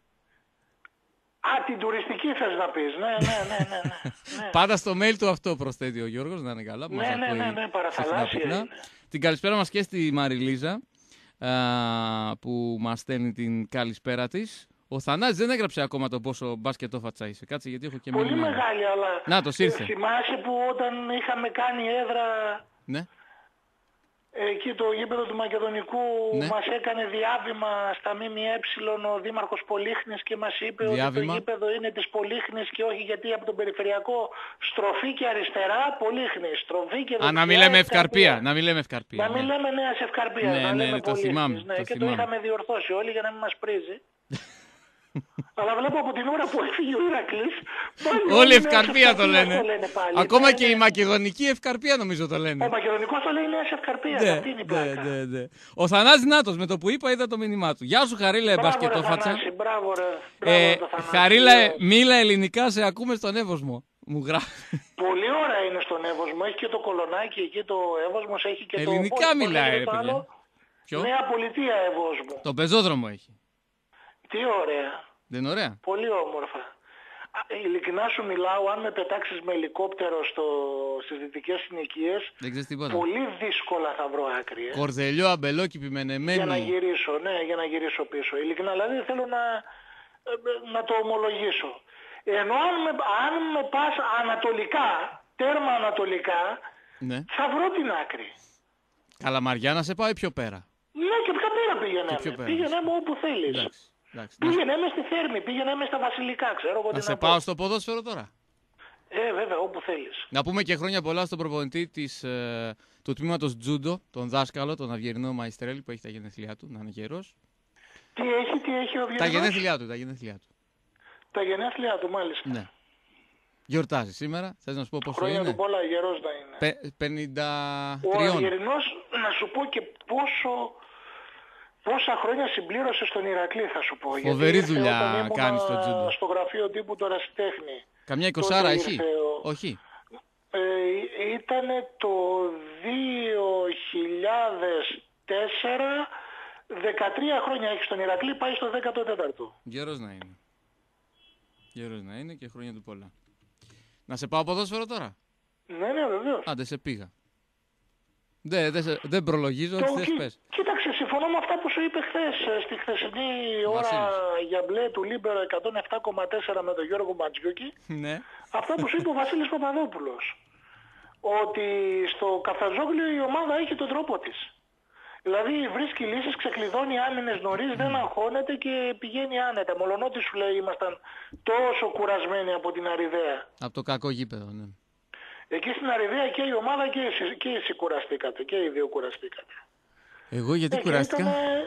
Την τουριστική θες να πεις, ναι. Πάντα στο mail του αυτό προσθέτει ο Γιώργος, να είναι καλά. Ναι, παραθαλάσσια. Την καλησπέρα μας και στη Μαριλίζα, που μας στέλνει την καλησπέρα της. Ο Θανάσης δεν έγραψε ακόμα το πόσο μπασκετόφατσα είσαι. Κάτσε, γιατί έχω και πολύ μεγάλη, αλλά να, το ήρθε. Θυμάσαι που όταν είχαμε κάνει έδρα... Ναι. Εκεί το γήπεδο του Μακεδονικού, ναι, μας έκανε διάβημα στα ΜΜΕ ο Δήμαρχος Πολύχνης και μας είπε ότι το γήπεδο είναι της Πολύχνης και όχι γιατί από τον περιφερειακό στροφή και αριστερά Πολύχνης, στροφή και δεξιά. Να μην λέμε Ευκαρπία. Να μην λέμε Νέας Ευκαρπίας, να λέμε το θυμάμαι. Και το είχαμε διορθώσει όλοι για να μην μας πρίζει. Αλλά βλέπω από την ώρα που έφυγε ο Ηρακλής, όλη Ευκαρπία το λένε. Ακόμα και η Μακεδονική Ευκαρπία νομίζω το λένε. Ο Μακεδονικός το λέει Νέας Ευκαρπίας. Αυτή είναι η πλάκα. Ο Θανάσης Νάτος, με το που είπα είδα το μήνυμά του. Γεια σου Χαρίλα, μπασκετόφατσα. Μπράβο ρε. Χαρίλα, μίλα ελληνικά, σε ακούμε στον Εύωσμο. Μου γράφει. Πολύ ώρα είναι στον Εύωσμο. Έχει και το Κολονάκι εκεί, το Εύωσμος έχει και το... Ελληνικά μιλάει ρε παιδιά. Νέα Πολιτεία Εύωσμο. Το πεζόδρομο έχει. Τι ωραία. Δεν είναι ωραία? Πολύ όμορφα. Ειλικρινά σου μιλάω, αν με πετάξεις με ελικόπτερο στις δυτικές συνοικίες, πολύ δύσκολα θα βρω άκρη. Κορδελιό, Αμπελόκηπη, Μενεμένη. Για να γυρίσω πίσω. Ειλικρινά, δηλαδή θέλω να το ομολογήσω. Ενώ αν με πας ανατολικά, τέρμα ανατολικά, ναι, θα βρω την άκρη. Καλαμαριά να σε πάει πιο πέρα. Ναι, και πιο πέρα πήγαινε. Πήγαινε όπου θέλεις. Εντάξει. Πήγαινε με στη Θέρμη, πήγαινε με στα Βασιλικά, ξέρω εγώ τι Να σε να πάω πω. στο ποδόσφαιρο τώρα. Βέβαια, όπου θέλεις. Να πούμε και χρόνια πολλά στον προπονητή του τμήματος Τζούντο, τον δάσκαλο, τον Αυγερινό Μαϊστρέλη που έχει τα γενέθλιά του, να είναι καιρός. Τι έχει ο Βιερινός? Τα γενέθλιά του, τα γενέθλιά του. Τα γενέθλια του, μάλιστα. Ναι. Γιορτάζει σήμερα, θες να σου πω πόσο Χρόνια είναι? του πολλά, γερός να είναι. 53. Ο Αυγερινός, να σου πω και πόσα χρόνια συμπλήρωσε στον Ηρακλή, θα σου πω. Φοβερή Γιατί ήρθε δουλειά όταν ήμουνα κάνει στο τζούντο. στο γραφείο τύπου του Ερασιτέχνη. Καμιά Τότε 20 έχει? ήρθε Όχι. Ήτανε το 2004, 13 χρόνια έχει στον Ηρακλή, πάει στο 14ο. Γέρος να είναι. Γέρος να είναι και χρόνια του πολλά. Να σε πάω ποδόσφαιρο τώρα? Ναι, βεβαίως. Άντε, σε πήγα. Δεν προλογίζω, τι θες πες. Κοίταξε, συμφωνώ με αυτά που σου είπε χθες, στη χθεσινή ώρα για μπλε του Λίμπερο 107,4 με τον Γιώργο Ματζιούκη. Ναι. Αυτά που σου είπε ο Βασίλης Παπαδόπουλος. Ότι στο Καφταζόγλιο η ομάδα έχει τον τρόπο της. Δηλαδή βρίσκει λύσεις, ξεκλειδώνει άμυνες νωρίς, δεν αγχώνεται και πηγαίνει άνετα. Μολονότι σου λέει ήμασταν τόσο κουρασμένοι από την Αριδαία. Από το κακό γήπεδο, ναι. Εκεί στην Αριδαία και η ομάδα και εσύ κουραστήκατε. Και οι δύο κουραστήκατε. Εγώ γιατί κουράστηκα?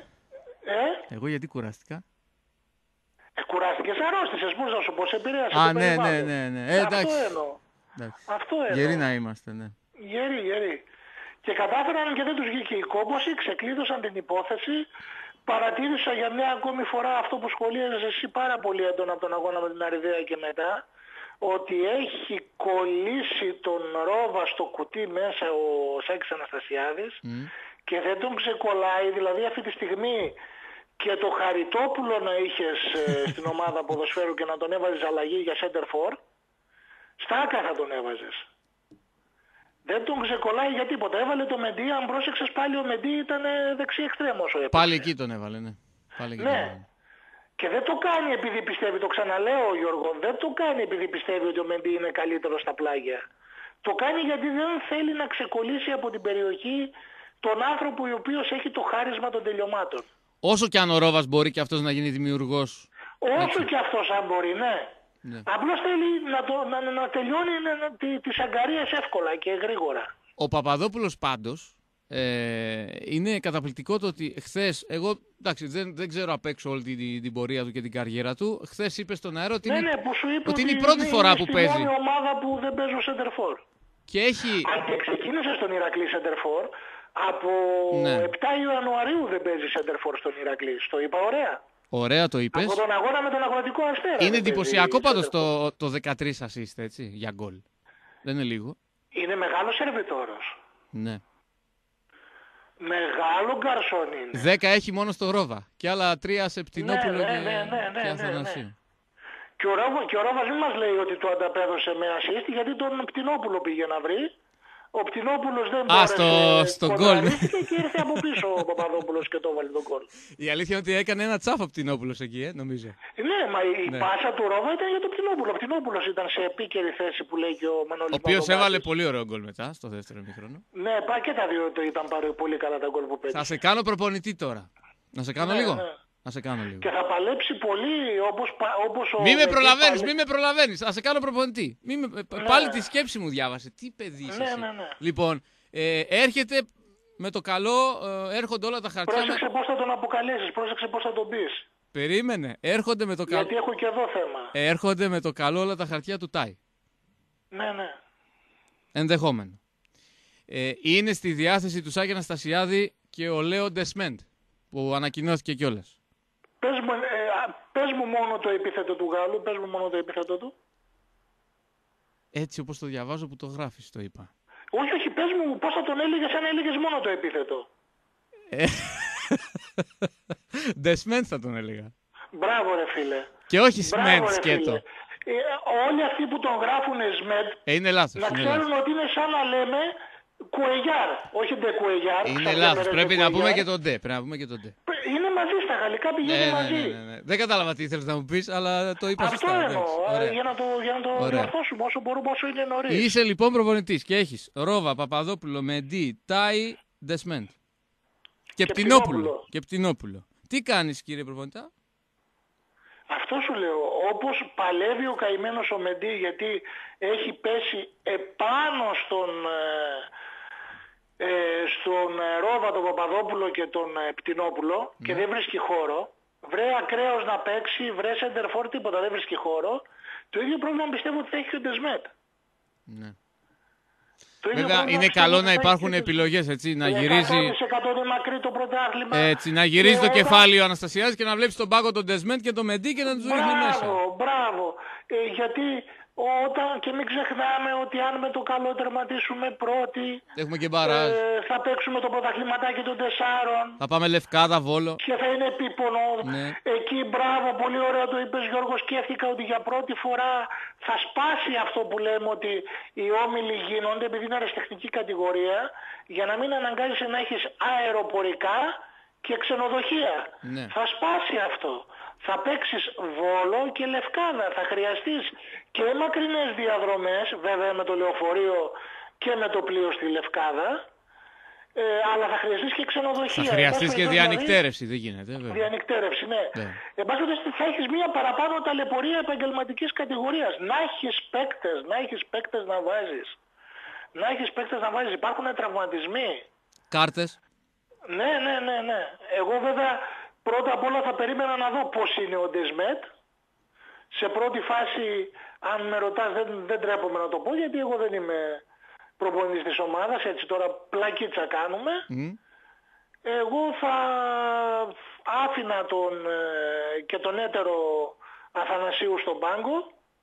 Εγώ γιατί κουράστηκα? Κουράστηκες, αρρώστησες, πώς να σου πω, σε επηρέασε. Α, ναι. Εντάξει. Αυτό εννοώ. Αυτό εννοώ. Γεροί να είμαστε, ναι. Γεροί. Και κατάφεραν και δεν τους βγήκε η κόπωση, ξεκλείδωσαν την υπόθεση. Παρατήρησα για μια ακόμη φορά αυτό που σχολίαζες εσύ πάρα πολύ έντονα από τον αγώνα με την Αριδαία και μετά, ότι έχει κολλήσει τον Ρόβα στο κουτί μέσα ο Σάκης Αναστασιάδης και δεν τον ξεκολλάει, δηλαδή αυτή τη στιγμή και το Χαριτόπουλο να είχες στην ομάδα ποδοσφαίρου και να τον έβαζες αλλαγή για center for, στάκα θα τον έβαζες. Δεν τον ξεκολλάει για τίποτα. Έβαλε το Μεντί, αν πρόσεξες πάλι ο Μεντί ήταν δεξί εξτρέμος. Πάλι εκεί τον έβαλε, ναι. Ναι. Και δεν το κάνει επειδή πιστεύει, το ξαναλέω Γιώργο, δεν το κάνει επειδή πιστεύει ότι ο Μεντί είναι καλύτερο στα πλάγια. Το κάνει γιατί δεν θέλει να ξεκολλήσει από την περιοχή τον άνθρωπο ο οποίος έχει το χάρισμα των τελειωμάτων. Όσο και αν ο Ρόβας μπορεί και αυτός να γίνει δημιουργός. Όσο και αυτός αν μπορεί, ναι. Απλώς θέλει να τελειώνει τις αγκαρίες εύκολα και γρήγορα. Ο Παπαδόπουλος πάντως είναι καταπληκτικό το ότι χθες, εγώ εντάξει, δεν ξέρω απ' έξω όλη την πορεία του και την καριέρα του, χθες είπε στον αέρα ότι ότι είναι η πρώτη φορά που παίζει. Είναι η μόνη ομάδα που δεν παίζει ο center for. Και έχει... Αν και ξεκίνησε στον Ηρακλή center for, από 7 Ιανουαρίου δεν παίζει center for στον Ηρακλή. Το είπα ωραία. Ωραία το είπες. Από τον αγώνα με τον Αγροτικό Αστέρα. Είναι εντυπωσιακό πάντως το 13 assist, έτσι, για γκολ. Δεν είναι λίγο. Είναι μεγάλος σερβιτόρος. Ναι. Μεγάλο γκαρσόν είναι. 10 έχει μόνο στο Ρόβα. Και άλλα 3 σε Πτηνόπουλο και Αθανασίου. Και ο Ρόβας δεν μας λέει ότι το ανταπέδωσε με assist, γιατί τον Πτηνόπουλο πήγε να βρει. Ο Πτηνόπουλος δεν μπόρεσε, κονταρίστηκε και ήρθε από πίσω ο Παπαδόπουλος και το έβαλε τον γκολ. Η αλήθεια είναι ότι έκανε ένα τσάφο Πτηνόπουλος εκεί, νομίζω. Ναι, μα η πάσα του Ρόβα ήταν για τον Πτηνόπουλο. Ο Πτηνόπουλος ήταν σε επίκαιρη θέση που λέει και ο Μανώλης. Ο οποίος έβαλε πολύ ωραίο γκολ μετά, στο δεύτερο ημίχρονο. Ναι, και τα δύο ήταν πολύ καλά τα γκολ που πέτυχε. Θα σε κάνω προπονητή τώρα. Να σε κάνω λίγο. Να σε κάνω λίγο. Και θα παλέψει πολύ όπως ο... Μη με προλαβαίνεις. Θα σε κάνω προπονητή. Πάλι τη σκέψη μου διάβασε. Τι παιδί είσαι εσύ. Ναι. Λοιπόν, έρχεται με το καλό, έρχονται όλα τα χαρτιά. Πρόσεξε πώς θα τον αποκαλέσεις, πρόσεξε πώς θα τον πεις. Περίμενε. Έρχονται με το καλό. Γιατί έχω και εδώ θέμα. Έρχονται με το καλό όλα τα χαρτιά του Τάι. Ναι. Ενδεχόμενο. Είναι στη διάθεση του Σάκη Αναστασιάδη και ο Λέο Ντεσμέντ, που ανακοινώθηκε κιόλας. Πες μου μόνο το επίθετο του Γάλλου, πες μου μόνο το επίθετο του. Έτσι όπως το διαβάζω που το γράφεις, το είπα. Όχι, πες μου πώς θα τον έλεγες αν έλεγες μόνο το επίθετο. Ντεσμέντ θα τον έλεγα. Μπράβο ρε φίλε. Και όχι Σμέντ σκέτο. Όλοι αυτοί που τον γράφουν Σμέντ είναι λάθος. Να ξέρουν ότι είναι σαν να λέμε Κουεγιάρ, όχι ντε Κουεγιάρ. Είναι λάθος, πρέπει να πούμε και τον ντε. Είναι μαζί στα γαλλικά, πηγαίνει μαζί. Ναι. Δεν κατάλαβα τι ήθελες να μου πεις, αλλά το είπα σωστά. Αυτό εννοώ, για να το διορθώσουμε όσο μπορούμε, όσο είναι νωρίς. Είσαι λοιπόν προπονητής και έχεις Ρόβα, Παπαδόπουλο, Μεντί, Τάι, Ντεσμέντ. Και Πτηνόπουλο. Τι κάνεις κύριε προπονητά? Αυτό σου λέω, όπως παλεύει ο καημένος ο Μεντί, γιατί έχει πέσει επάνω στον Ρόβα, τον Παπαδόπουλο και τον Πτηνόπουλο και δεν βρίσκει χώρο. Βρε ακραίος να παίξει, βρε σεντερφόρ, τίποτα, δεν βρίσκει χώρο. Το ίδιο πρόβλημα πιστεύω ότι θα έχει και ο Ντεσμέτ. Ναι. Βέβαια είναι καλό να υπάρχουν επιλογές, έτσι, να γυρίζει, 100% μακρύ το πρωτάθλημα. έτσι, να γυρίζει το κεφάλι ο Αναστασιάδης και να βλέπεις τον πάγκο τον Ντεσμέτ και τον Μεντί και να τους ρίχνει μέσα. Μπράβο. Γιατί και μην ξεχνάμε ότι αν με το καλό τερματίσουμε πρώτοι, έχουμε και μπαράζ. Θα παίξουμε το πρωταθληματάκι των 4. Θα πάμε Λευκάδα, Βόλο. Και θα είναι επίπονο. Ναι. Εκεί μπράβο, πολύ ωραίο το είπες Γιώργο. Σκέφτηκα ότι για πρώτη φορά θα σπάσει αυτό που λέμε ότι οι όμιλοι γίνονται, επειδή είναι αεραστεχνική κατηγορία, για να μην αναγκάζεσαι να έχεις αεροπορικά και ξενοδοχεία. Ναι. Θα σπάσει αυτό. Θα παίξεις Βόλο και Λευκάδα. Θα χρειαστείς και μακρινές διαδρομές, βέβαια με το λεωφορείο και με το πλοίο στη Λευκάδα, αλλά θα χρειαστείς και ξενοδοχεία. Θα χρειαστείς και διανυκτέρευση, δεν γίνεται. Βέβαια. Διανυκτέρευση, ναι. Εν πάση περιπτώσει θα έχεις μία παραπάνω ταλαιπωρία επαγγελματικής κατηγορίας. Να έχεις παίκτες να βάζεις. Υπάρχουν τραυματισμοί. Κάρτες. Ναι. Εγώ βέβαια πρώτα απ' όλα θα περίμενα να δω πώς είναι ο Ντεσμέτ. Σε πρώτη φάση, αν με ρωτάς, δεν τρέπομαι να το πω, γιατί εγώ δεν είμαι προπονητής της ομάδας, έτσι τώρα πλακίτσα κάνουμε. Εγώ θα άφηνα και τον έτερο Αθανασίου στον πάγκο.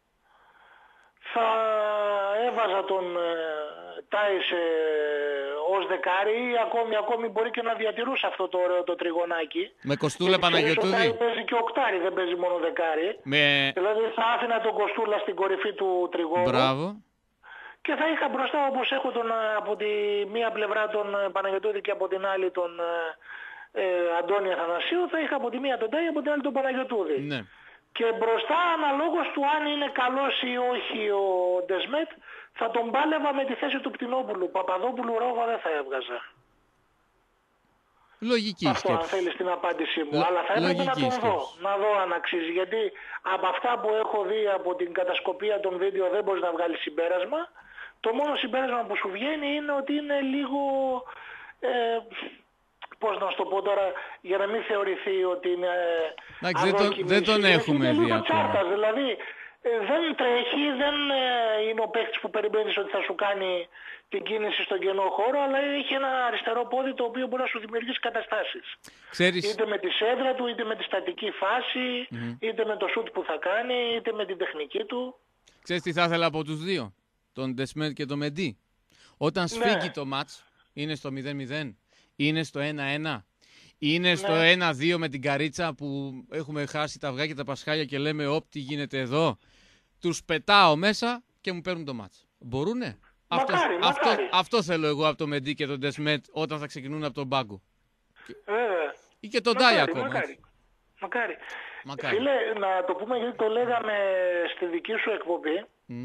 Θα έβαζα τον Τάισε ως δεκάρι ή ακόμη μπορεί και να διατηρούσα αυτό το ωραίο το τριγωνάκι. Με Κοστούλα Παναγιωτούδη. Ο Τάι παίζει και οκτάρι, δεν παίζει μόνο δεκάρι. Δηλαδή θα άφηνα τον Κοστούλα στην κορυφή του τριγώνου. Μπράβο. Και θα είχα μπροστά, όπως έχω από τη μία πλευρά τον Παναγιωτούδη και από την άλλη τον Αντώνη Αθανασίου, θα είχα από τη μία τον Τάι, από την άλλη τον Παναγιωτούδη. Ναι. Και μπροστά αναλόγως του αν είναι καλός ή όχι ο Ντεσμέτ, θα τον πάλευα με τη θέση του Πτηνόπουλου. Παπαδόπουλου Ρόβα δεν θα έβγαζα. Λογική αυτό σκέψη. Αν θέλεις την απάντησή μου. Αλλά θα έπρεπε να τον δω. Να δω αν αξίζει. Γιατί από αυτά που έχω δει από την κατασκοπία των βίντεο δεν μπορείς να βγάλεις συμπέρασμα. Το μόνο συμπέρασμα που σου βγαίνει είναι ότι είναι λίγο... πώς να σου το πω τώρα, για να μην θεωρηθεί ότι είναι δεν τον έχουμε δει ακόμα. Δηλαδή δεν τρέχει, δεν είναι ο παίκτης που περιμένεις ότι θα σου κάνει την κίνηση στον κενό χώρο, αλλά έχει ένα αριστερό πόδι το οποίο μπορεί να σου δημιουργήσει καταστάσεις. Ξέρεις... Είτε με τη σέντρα του, είτε με τη στατική φάση, είτε με το σούτ που θα κάνει, είτε με την τεχνική του. Ξέρεις τι θα ήθελα από τους δύο, τον Ντεσμέτ και τον Μεντί. Όταν σφίγγει το μάτς, είναι στο 0-0. Είναι στο 1-1. Είναι στο 1-2 με την καρίτσα που έχουμε χάσει τα αυγά και τα πασχάλια και λέμε όπ, τι γίνεται εδώ. Τους πετάω μέσα και μου παίρνουν το μάτς. Μπορούνε? Μακάρι. Αυτό θέλω εγώ από το Μεντί και τον Ντεσμέτ όταν θα ξεκινούν από τον πάγκο. Ή και τον Τάι ακόμα. Μακάρι. Φίλε, να το πούμε γιατί το λέγαμε στη δική σου εκπομπή.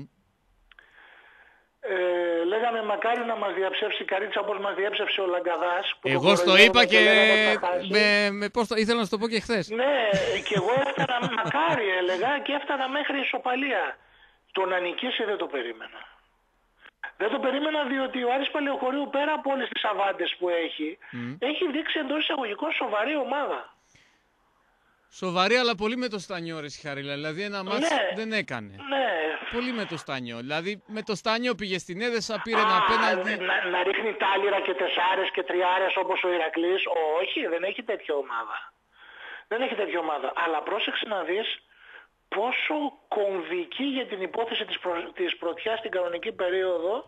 Λέγαμε μακάρι να μας διαψεύσει η καρίτσα όπως μας διέψευσε ο Λαγκαδάς. Εγώ στο είπα και ήθελα να σου το πω και χθες. Ναι, και εγώ έφτανα, μακάρι έλεγα, και έφτανα μέχρι ισοπαλία. Το να νικήσει δεν το περίμενα. Δεν το περίμενα διότι ο Άρης Παλαιοχωρίου πέρα από όλες τις αβάντες που έχει, έχει δείξει εντός εισαγωγικών σοβαρή ομάδα. Σοβαρή, αλλά πολύ με το Στανιό, ρε Χαρίλα. Δηλαδή ένα μάτς δεν έκανε. Ναι. Πολύ με το Στανιό. Δηλαδή με το Στανιό πήγε στην Έδεσα, πήρε ένα πέναλτι. Να ρίχνει τάλιρα και τεσσάρες και τριάρες όπως ο Ηρακλής. Όχι, δεν έχει τέτοια ομάδα. Αλλά πρόσεξε να δεις πόσο κομβική για την υπόθεση της πρωτιάς στην κανονική περίοδο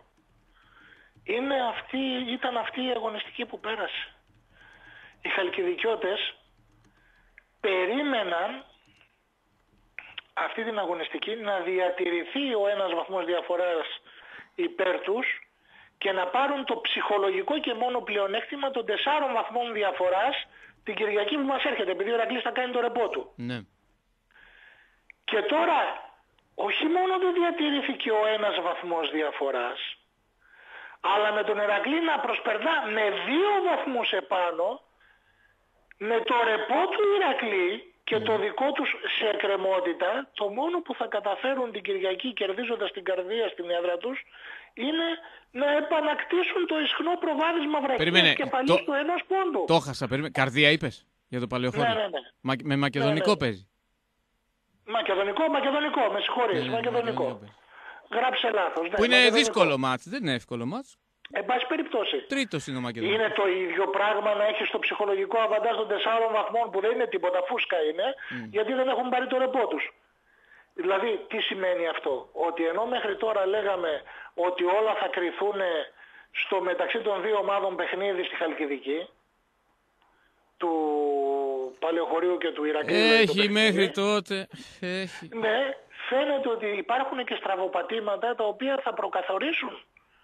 ήταν αυτή η αγωνιστική που πέρασε. Οι Χαλκιδικιώτες περίμεναν αυτή την αγωνιστική να διατηρηθεί ο ένας βαθμός διαφοράς υπέρ τους και να πάρουν το ψυχολογικό και μόνο πλεονέκτημα των 4 βαθμών διαφοράς την Κυριακή που μας έρχεται, επειδή ο Ηρακλής θα κάνει το ρεπό του. Ναι. Και τώρα όχι μόνο δεν διατηρήθηκε ο ένας βαθμός διαφοράς, αλλά με τον Ηρακλή να προσπερνά με 2 βαθμούς επάνω, με το ρεπό του Ηρακλή και το δικό τους σε εκκρεμότητα, το μόνο που θα καταφέρουν την Κυριακή κερδίζοντας την Καρδία στην έδρα τους είναι να επανακτήσουν το ισχνό προβάδισμα βραχίας κεφαλής του 1 πόντου. Το χάσα, Καρδία είπες για το Παλαιοχώρι. Ναι. Με μακεδονικό παίζει. Μακεδονικό, με συγχωρείς, μακεδονικό. Γράψε λάθος. Που είναι δύσκολο μάτς, δεν είναι εύκολο μάτς. Εν πάση περιπτώσει. Τρίτος είναι ο Μακεδονικός. Είναι το ίδιο πράγμα να έχεις το ψυχολογικό αβαντάζ των 4 βαθμών που δεν είναι τίποτα, φούσκα είναι, γιατί δεν έχουν πάρει το ρεπό τους. Δηλαδή, τι σημαίνει αυτό? Ότι ενώ μέχρι τώρα λέγαμε ότι όλα θα κριθούν στο μεταξύ των δύο ομάδων παιχνίδι στη Χαλκιδική, του Παλαιοχωρίου και του Ηρακλείου. Έχει μέχρι τότε. Έχει. Ναι, φαίνεται ότι υπάρχουν και στραβοπατήματα τα οποία θα προκαθορίσουν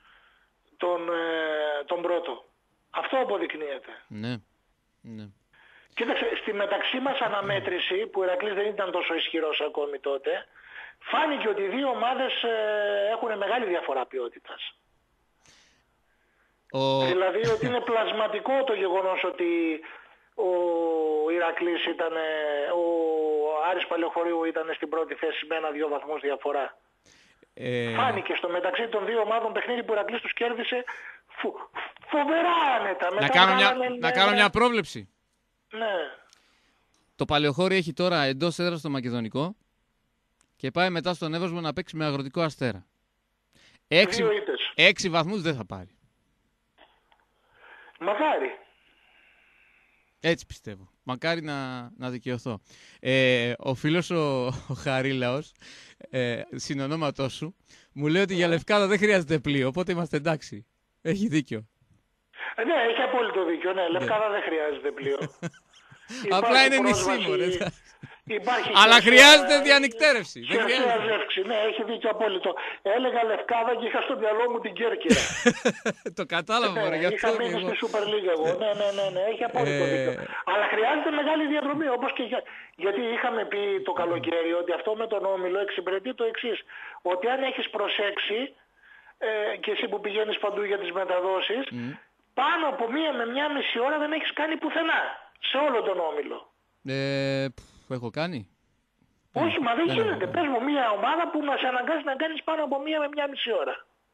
τον πρώτο. Αυτό αποδεικνύεται. Ναι. Κοίταξε, στη μεταξύ μας αναμέτρηση, που ο Ηρακλής δεν ήταν τόσο ισχυρός ακόμη τότε, φάνηκε ότι οι δύο ομάδες έχουν μεγάλη διαφορά ποιότητας. Δηλαδή ότι είναι πλασματικό το γεγονός ότι ο Ηρακλής ήταν, ο Άρης Παλαιοχωρίου ήταν στην πρώτη θέση με 1-2 βαθμούς διαφορά. Φάνηκε στο μεταξύ των δύο ομάδων παιχνίδι που ο Ηρακλής τους κέρδισε φοβερά άνετα. Να κάνω μια πρόβλεψη. Ναι. Το Παλαιοχώρι έχει τώρα εντός έδρας στο Μακεδονικό και πάει μετά στον Εύωσμο να παίξει με Αγροτικό Αστέρα. 6 βαθμούς δεν θα πάρει. Μακάρι. Έτσι πιστεύω. Μακάρι να δικαιωθώ. Ο φίλος ο Χαρίλαος, συνονόματός σου, μου λέει ότι για Λευκάδα δεν χρειάζεται πλοίο, οπότε είμαστε εντάξει. Έχει δίκιο. Ναι, έχει απόλυτο δίκιο. Ναι, Λευκάδα δεν χρειάζεται πλοίο. Απλά είναι νησί, μωρέ. Αλλά χρειάζεται διανυκτέρευση. Ναι, έχει δίκιο απόλυτο. Έλεγα Λευκάδα και είχα στο μυαλό μου την Κέρκυρα. Το κατάλαβα, μωρέ. Είχα μείνει στη Super League εγώ. Ναι, έχει απόλυτο δίκιο. Αλλά χρειάζεται μεγάλη διαδρομή. Όπως και γιατί είχαμε πει το καλοκαίρι ότι αυτό με τον Όμιλο εξυπηρετεί το εξής. Ότι αν έχεις προσέξει και εσύ που πηγαίνεις παντού για τις μεταδόσεις, πάνω από 1 με 1,5 ώρα δεν έχεις κάνει πουθενά. Σε όλο τον Όμιλο. Έχω κάνει. Όχι, μα δεν γίνεται. Πες μου μια ομάδα που να σε αναγκάσει να κάνεις πάνω από 1 με 1,5 ώρα.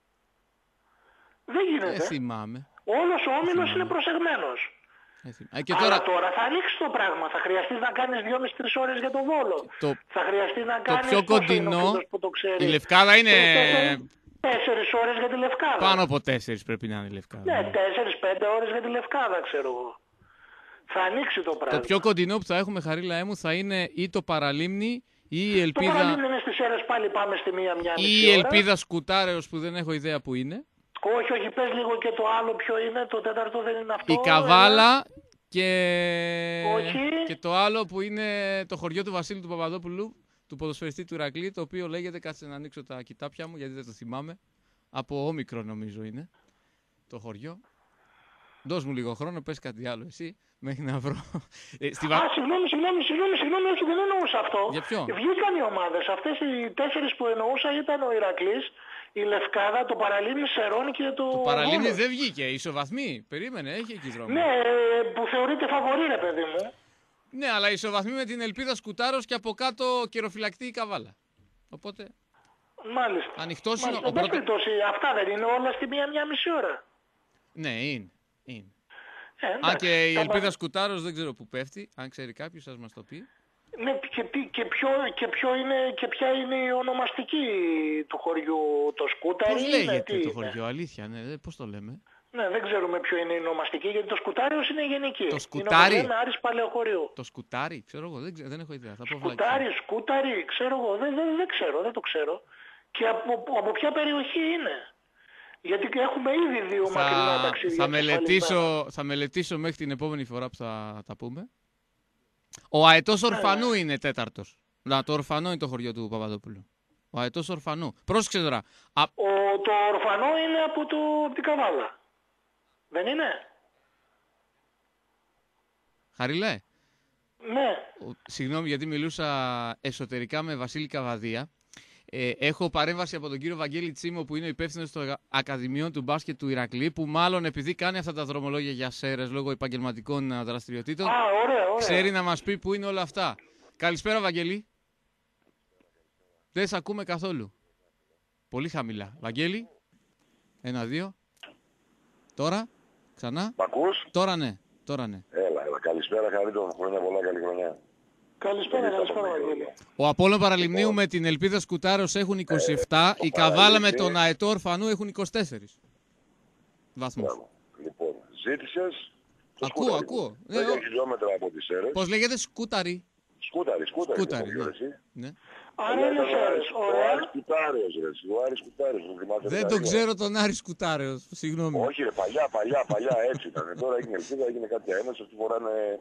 Δεν γίνεται. Θυμάμαι. Όλος ο Όμιλος είναι προσεγμένος. Αλλά τώρα θα ανοίξει το πράγμα. Θα χρειαστείς να κάνεις 2,5-3 ώρες για τον Βόλο. Θα χρειαστείς να κάνεις... Το πιο κοντινό, η Λευκάδα είναι... 4 ώρες για τη Λευκάδα. Πάνω από 4 πρέπει να είναι η Λευκάδα. Ναι, 4-5 ώρες για τη Λευκάδα, ξέρω εγώ. Θα ανοίξει το πράγμα. Το πιο κοντινό που θα έχουμε, Χαρίλα μου, θα είναι ή το Παραλίμνη ή η Ελπίδα. Το Παραλίμνη είναι στις αίρες, πάλι πάμε στη μία μισή ώρα. Ή η Ελπίδα Σκουτάρεως που δεν έχω ιδέα που είναι. Όχι, πες λίγο και το άλλο ποιο είναι, το τέταρτο δεν είναι αυτό. Η Καβάλα και... Όχι. Και το άλλο που είναι το χωριό του Βασίλη του Παπαδόπουλου, του ποδοσφαιριστή του Ηρακλή, το οποίο λέγεται, κάτσε να ανοίξω τα κοιτάπια μου γιατί δεν το θυμάμαι, από Όμικρο νομίζω είναι το χωριό. Δώσ' μου λίγο χρόνο, πες κάτι άλλο εσύ, μέχρι να βρω. Συγγνώμη, όχι, δεν εννοούσα αυτό. Για ποιο? Βγήκαν οι ομάδες. Αυτές οι 4 που εννοούσα ήταν ο Ηρακλής, η Λευκάδα, το Παραλίμνη, Σερών και το... Το Παραλίμνη δεν βγήκε, ισοβαθμοί. Περίμενε, έχει εκεί δρόμο. Ναι, που θεωρείται φαβορί, ρε παιδί μου. Ναι, αλλά ισοβαθμοί με την Ελπίδα Σκουτάρος και από κάτω καιροφυλακτή η Καβάλα. Οπότε... Μάλιστα. Ανοιχτός είναι ο πρώτος. Αυτά δεν είναι όλα στη μία μισή ώρα. Ναι, είναι. Αν και η Ελπίδα Σκουτάρος δεν ξέρω που πέφτει, αν ξέρει κάποιος σας μας το πει. Ναι, και ποια είναι η ονομαστική του χωριού, το Σκούταρι. Πώς λέγεται το χωριό, αλήθεια, ναι, πώς το λέμε. Ναι, δεν ξέρουμε ποιο είναι η ονομαστική, γιατί το Σκουτάριος είναι γενική. Το Σκουτάρι. Είναι Άρης Παλαιοχωρίου. Το Σκουτάρι, ξέρω εγώ, δεν έχω ιδέα. Σκουτάρι, ξέρω εγώ, δεν ξέρω, δεν το ξέρω. Και από ποια περιοχή είναι. Γιατί έχουμε ήδη 2 μακρινά ταξίδια. Θα μελετήσω μέχρι την επόμενη φορά που θα τα πούμε. Ο Αετός Ορφανού είναι 4ος. Το Ορφανό είναι το χωριό του Παπαδόπουλου. Ο Αετός Ορφανού. Πρόσεξε τώρα. Το Ορφανό είναι από την Καβάλα. Δεν είναι? Χαριλέ. Ναι. Συγγνώμη γιατί μιλούσα εσωτερικά με Βασίλη Καβαδία. Έχω παρέμβαση από τον κύριο Βαγγέλη Τσίμο που είναι υπεύθυνος των Ακαδημιών του Μπάσκετ του Ηρακλή, που μάλλον επειδή κάνει αυτά τα δρομολόγια για σέρες λόγω επαγγελματικών δραστηριοτήτων, ωραία. ξέρει να μας πει που είναι όλα αυτά. Καλησπέρα, Βαγγέλη. Δεν σε ακούμε καθόλου. Πολύ χαμηλά. Βαγγέλη. 1-2. Τώρα. Ξανά. Μ' ακούς? Τώρα ναι. Τώρα ναι. Έλα. Καλησπέρα, Χαρίτο. Χρόνια πολλά, καλή χρονιά. Καλησπέρα, Βαγγέλη. Ο Απόλλων Παραλιμνίου με την Ελπίδα Σκουτάρος έχουν 27. Η Καβάλα με τον Αετό Ορφανού έχουν 24 βαθμούς. Λοιπόν, ζήτησες... Ακούω. 10 χιλιόμετρα από τις Σέρρες. Πώς λέγεται, Σκούταρη. Σκούταρη. Ναι. Άρα είναι Σέρρες, Ο ωραία. Άρης Κουτάρεος, ρε. Ο Άρης Κουτάρεος. Δεν τον ξέρω τον Άρη Σκουτάρεος, συγγνώμη. Όχι ρε, παλιά έτσι ήταν. Τώρα έγινε Ελπίδα, έγινε κάτι ένωση. Αυτή τη φορά είναι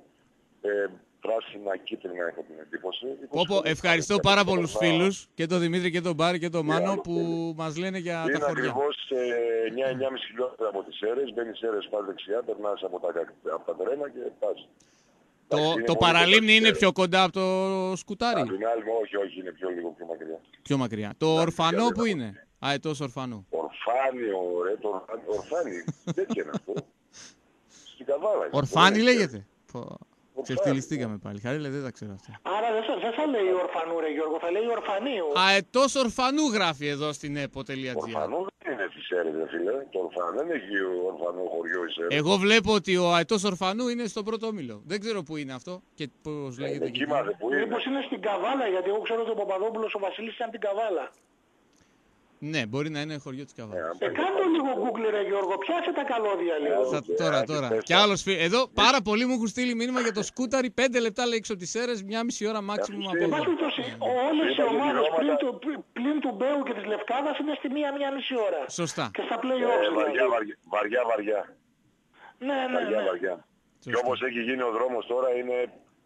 πράσινα, κίτρινα, έχω την εντύπωση. Ευχαριστώ πάρα πολλούς φίλους, και τον Δημήτρη και τον Μπάρη και τον Μάνο, που μας λένε για τα είναι χωριά. ακριβώς 9-9,5 χιλιόμετρα από τις Σέρρες. Μπαίνεις Σέρρες, πας δεξιά, περνάς από τα τρένα και πας. Το Παραλίμνη είναι πιο κοντά από το Σκουτάρι. Από την άλλη, όχι, είναι λίγο πιο μακριά. Πιο μακριά. Το Ορφανό που είναι? Αετός Ορφανού. Ορφάνιο, ρε, Ορφάνι. Τέτοιο είναι αυτό. Στην Καβάλα. Ορφάνι λέγεται. Ξεφτυλιστήκαμε πάλι. Χαρίλε, δεν τα ξέρω αυτά. Άρα δεν θα λέει Ορφανού, ρε Γιώργο, θα λέει Ορφανίου. Αετός Ορφανού γράφει εδώ στην epo.gr. Ορφανού δεν είναι στις Σέρρες, ρε φίλε. Το Ορφανού δεν έχει Ορφανού χωριό η Σέρρες. Εγώ βλέπω ότι ο Αετός Ορφανού είναι στον πρώτο όμιλο. Δεν ξέρω που είναι αυτό και πώς λέγεται. Εκεί μάθε που είναι. Μήπως είναι στην Καβάλα, γιατί εγώ ξέρω ότι ο Παπαδόπουλος ο Βασίλης ήταν την Καβάλα. Ναι, μπορεί να είναι χωριό της Καβάλας. Κάντο λίγο Google, ρε Γιώργο, πιάσε τα καλώδια λίγο. Τώρα. Και άλλος φίλος. Εδώ πάρα πολλοί μου έχουν στείλει μήνυμα για το Σκούταρι. 5 λεπτά λέει έξω από τις Σέρρες, 1,5 ώρα maximum από εδώ. Όλες οι ομάδες πλην του Μπέου και της Λευκάδας είναι στη 1-1,5 ώρα. Σωστά. Και στα play-offs δηλαδή. Βαριά. Ναι. Βαριά. Και όπως έχει γίνει ο δρόμος τώρα είναι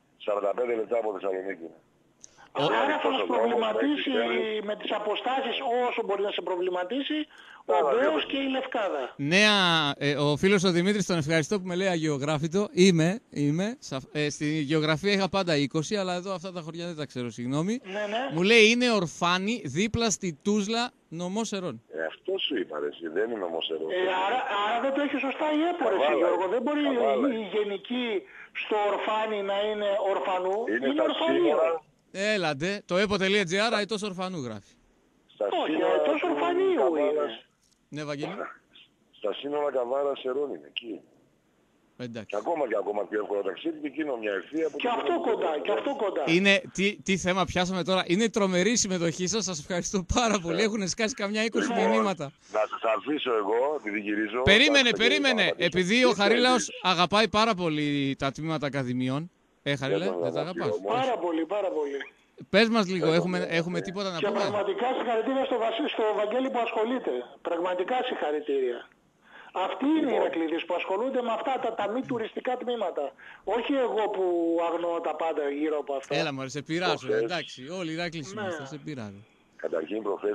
45 λεπτά από Θεσσαλονίκη. Άρα θα μας προβληματίσει με τις αποστάσεις όσο μπορεί να σε προβληματίσει ο Μπέος και η Λευκάδα. Νέα, ο φίλος ο Δημήτρης, τον ευχαριστώ που με λέει αγιογράφητο. Είμαι. Στη γεωγραφία είχα πάντα 20, αλλά εδώ αυτά τα χωριά δεν τα ξέρω, συγγνώμη. Ναι. Μου λέει είναι Ορφάνι, δίπλα στη Τούσλα, νομός Ερών. Αυτό σου είπα, ρε, εσύ, δεν είναι όμως Ερών. Άρα δεν το έχει σωστά η ΕΠΟ, ρε Γιώργο. Δεν μπορεί η γενική στο Ορφάνι να είναι Ορφανού. Είναι Ορφανίου. Έλατε, το epo.gr Αετός Ορφανού γράφει. Όχι, Αετός Ορφανίου είναι. Ναι, Βαγγέλη. Στα σύνορα Καβάρα Ερών είναι εκεί. Εντάξει. Και ακόμα πιο εύκολο ταξίδι και εκείνο μια ευθεία. Και αυτό κοντά. Είναι, τι θέμα πιάσαμε τώρα. Είναι τρομερή η συμμετοχή σας. Σας ευχαριστώ πάρα πολύ. Έχουν σκάσει καμιά 20 μηνύματα. Να σας αφήσω εγώ, επειδή γυρίζω. Περίμενε. Επειδή ο Χαρίλαος αγαπάει πάρα πολύ τα τμήματα ακαδημιών. Χαρίλα, δεν τα αγαπάς? Πάρα πολύ. Πες μας λίγο, έχουμε τίποτα να πούμε? Και πραγματικά συγχαρητήρια στο Βαγγέλη που ασχολείται. Πραγματικά συγχαρητήρια. Αυτοί είναι οι Ηρακλήδες που ασχολούνται με αυτά τα μη τουριστικά τμήματα. Όχι εγώ που αγνοώ τα πάντα γύρω από αυτά. Έλα μωρέ, σε πειράζω, εντάξει. Όλοι οι Ηρακλείς είμαστε, σε πειράζω. Καταρχήν προχθές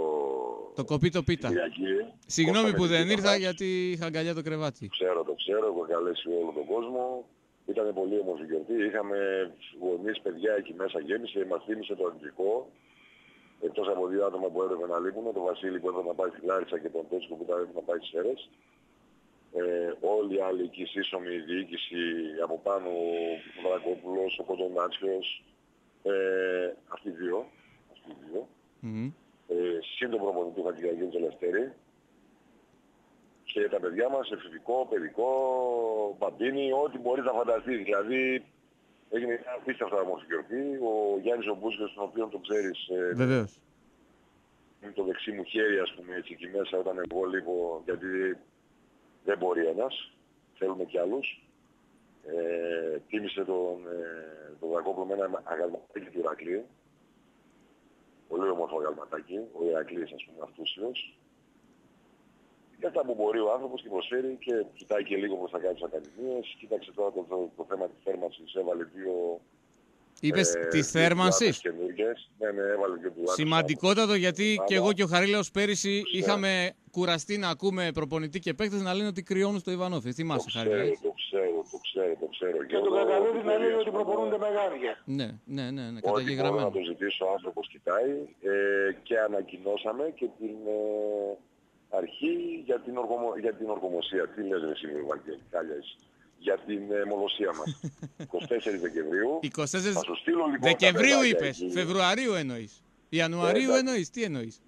το κοπεί το πίτα. Συγγνώμη που δεν ήρθα γιατί είχα αγκαλιά το κρεβάτι. Το ξέρω, έχω καλέσει όλο τον κόσμο. Ήταν πολύ όμορφη γιορτή. Είχαμε γονείς, παιδιά εκεί μέσα, γέμισε, μας θύμισε το αγγλικό. Εκτός από 2 άτομα που έπρεπε να λείπουν, τον Βασίλη που έπρεπε να πάει στη Λάρισα και τον Τότσικο που έπρεπε να πάει στις Σέρρες. Όλοι οι άλλοι εκεί σύσσωμοι, η διοίκηση από πάνω, ο Βρακόπουλος, ο Κοντονάτσιος, αυτοί οι δύο. Συν τον προπονητή του Χατζηγαγίου Τζελευτέρη. Και τα παιδιά μας, εφηβικό, παιδικό, μπαμπίνι, ό,τι μπορείς να φανταστείς. Δηλαδή, έγινε μια απίστευτα όμορφη γιορτή. Ο Γιάννης ο Μπούσκος, τον οποίο τον ξέρεις, βεβαίως. Είναι το δεξί μου χέρι, ας πούμε, έτσι εκεί μέσα, όταν εγώ λείπω, γιατί δεν μπορεί ένας, θέλουμε κι άλλους. Τίμησε τον Δρακόπουλο με ένα αγαλματάκι του Ηρακλείου. Πολύ όμορφο αγαλματάκι, ο Ηρακλής, ας πούμε, αυτούσιος. Και αυτά που μπορεί ο άνθρωπος και προσφέρει και κοιτάει και λίγο προς τα κάτω της Ακαδημίας. Κοίταξε τώρα το θέμα της θέρμανσης, έβαλε 2... Είπες της θέρμανσης? Ναι, έβαλε 2 τουλάχιστον. Σημαντικότατο, γιατί και εγώ και ο Χαρίλαος πέρυσι είχαμε κουραστεί να ακούμε προπονητή και παίκτες να λένε ότι κρυώνουν στο Ιβανόφι. Θυμάσαι, Χαρίλα? Το ξέρω. Και τον Κακαλούδη να λέει ότι προπονούνται με γάντια. Ναι, καταγεγραμμένο. Ό,τι να το ζητήσω, ο άνθρωπος κοιτάει και ανακοινώσαμε και την αρχή για την ορκομοσία. Τι λες ρε εσύ, Βαγγέλη, κάλια εσύ. για την αιμοδοσία μας. 24 Δεκεμβρίου. 24 Θα σου στείλω λοιπόν Δεκεμβρίου είπες, Φεβρουαρίου εννοείς. Ιανουαρίου εννοείς, τι εννοείς.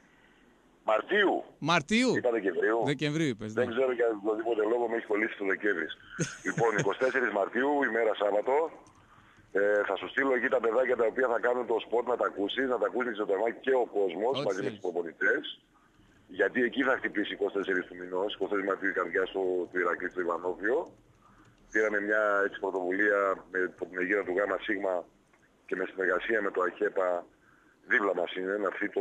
Μαρτίου. Είπα Δεκεμβρίου. Δεκεμβρίου είπες. Δεν ξέρω για οποιοδήποτε λόγο με έχει κολλήσει το Δεκέμβρη. Λοιπόν, 24 Μαρτίου, ημέρα Σάββατο, θα σου στείλω εκεί τα παιδάκια τα οποία θα κάνουν το σποτ να τα ακούσει Ξωτεμάκη και ο κόσμος μαζί με τους προπονητές. Γιατί εκεί θα χτυπήσει 24 του μηνός, 24 Μαρτίου η καρδιά του Ηρακλή στο Ιβανόβιο. Πήραμε μια έτσι πρωτοβουλία με την αιγύρα του ΓΑΜΑ ΣΥΓΜΑ και με συνεργασία με το ΑΧΕΠΑ δίπλα μας είναι να έρθει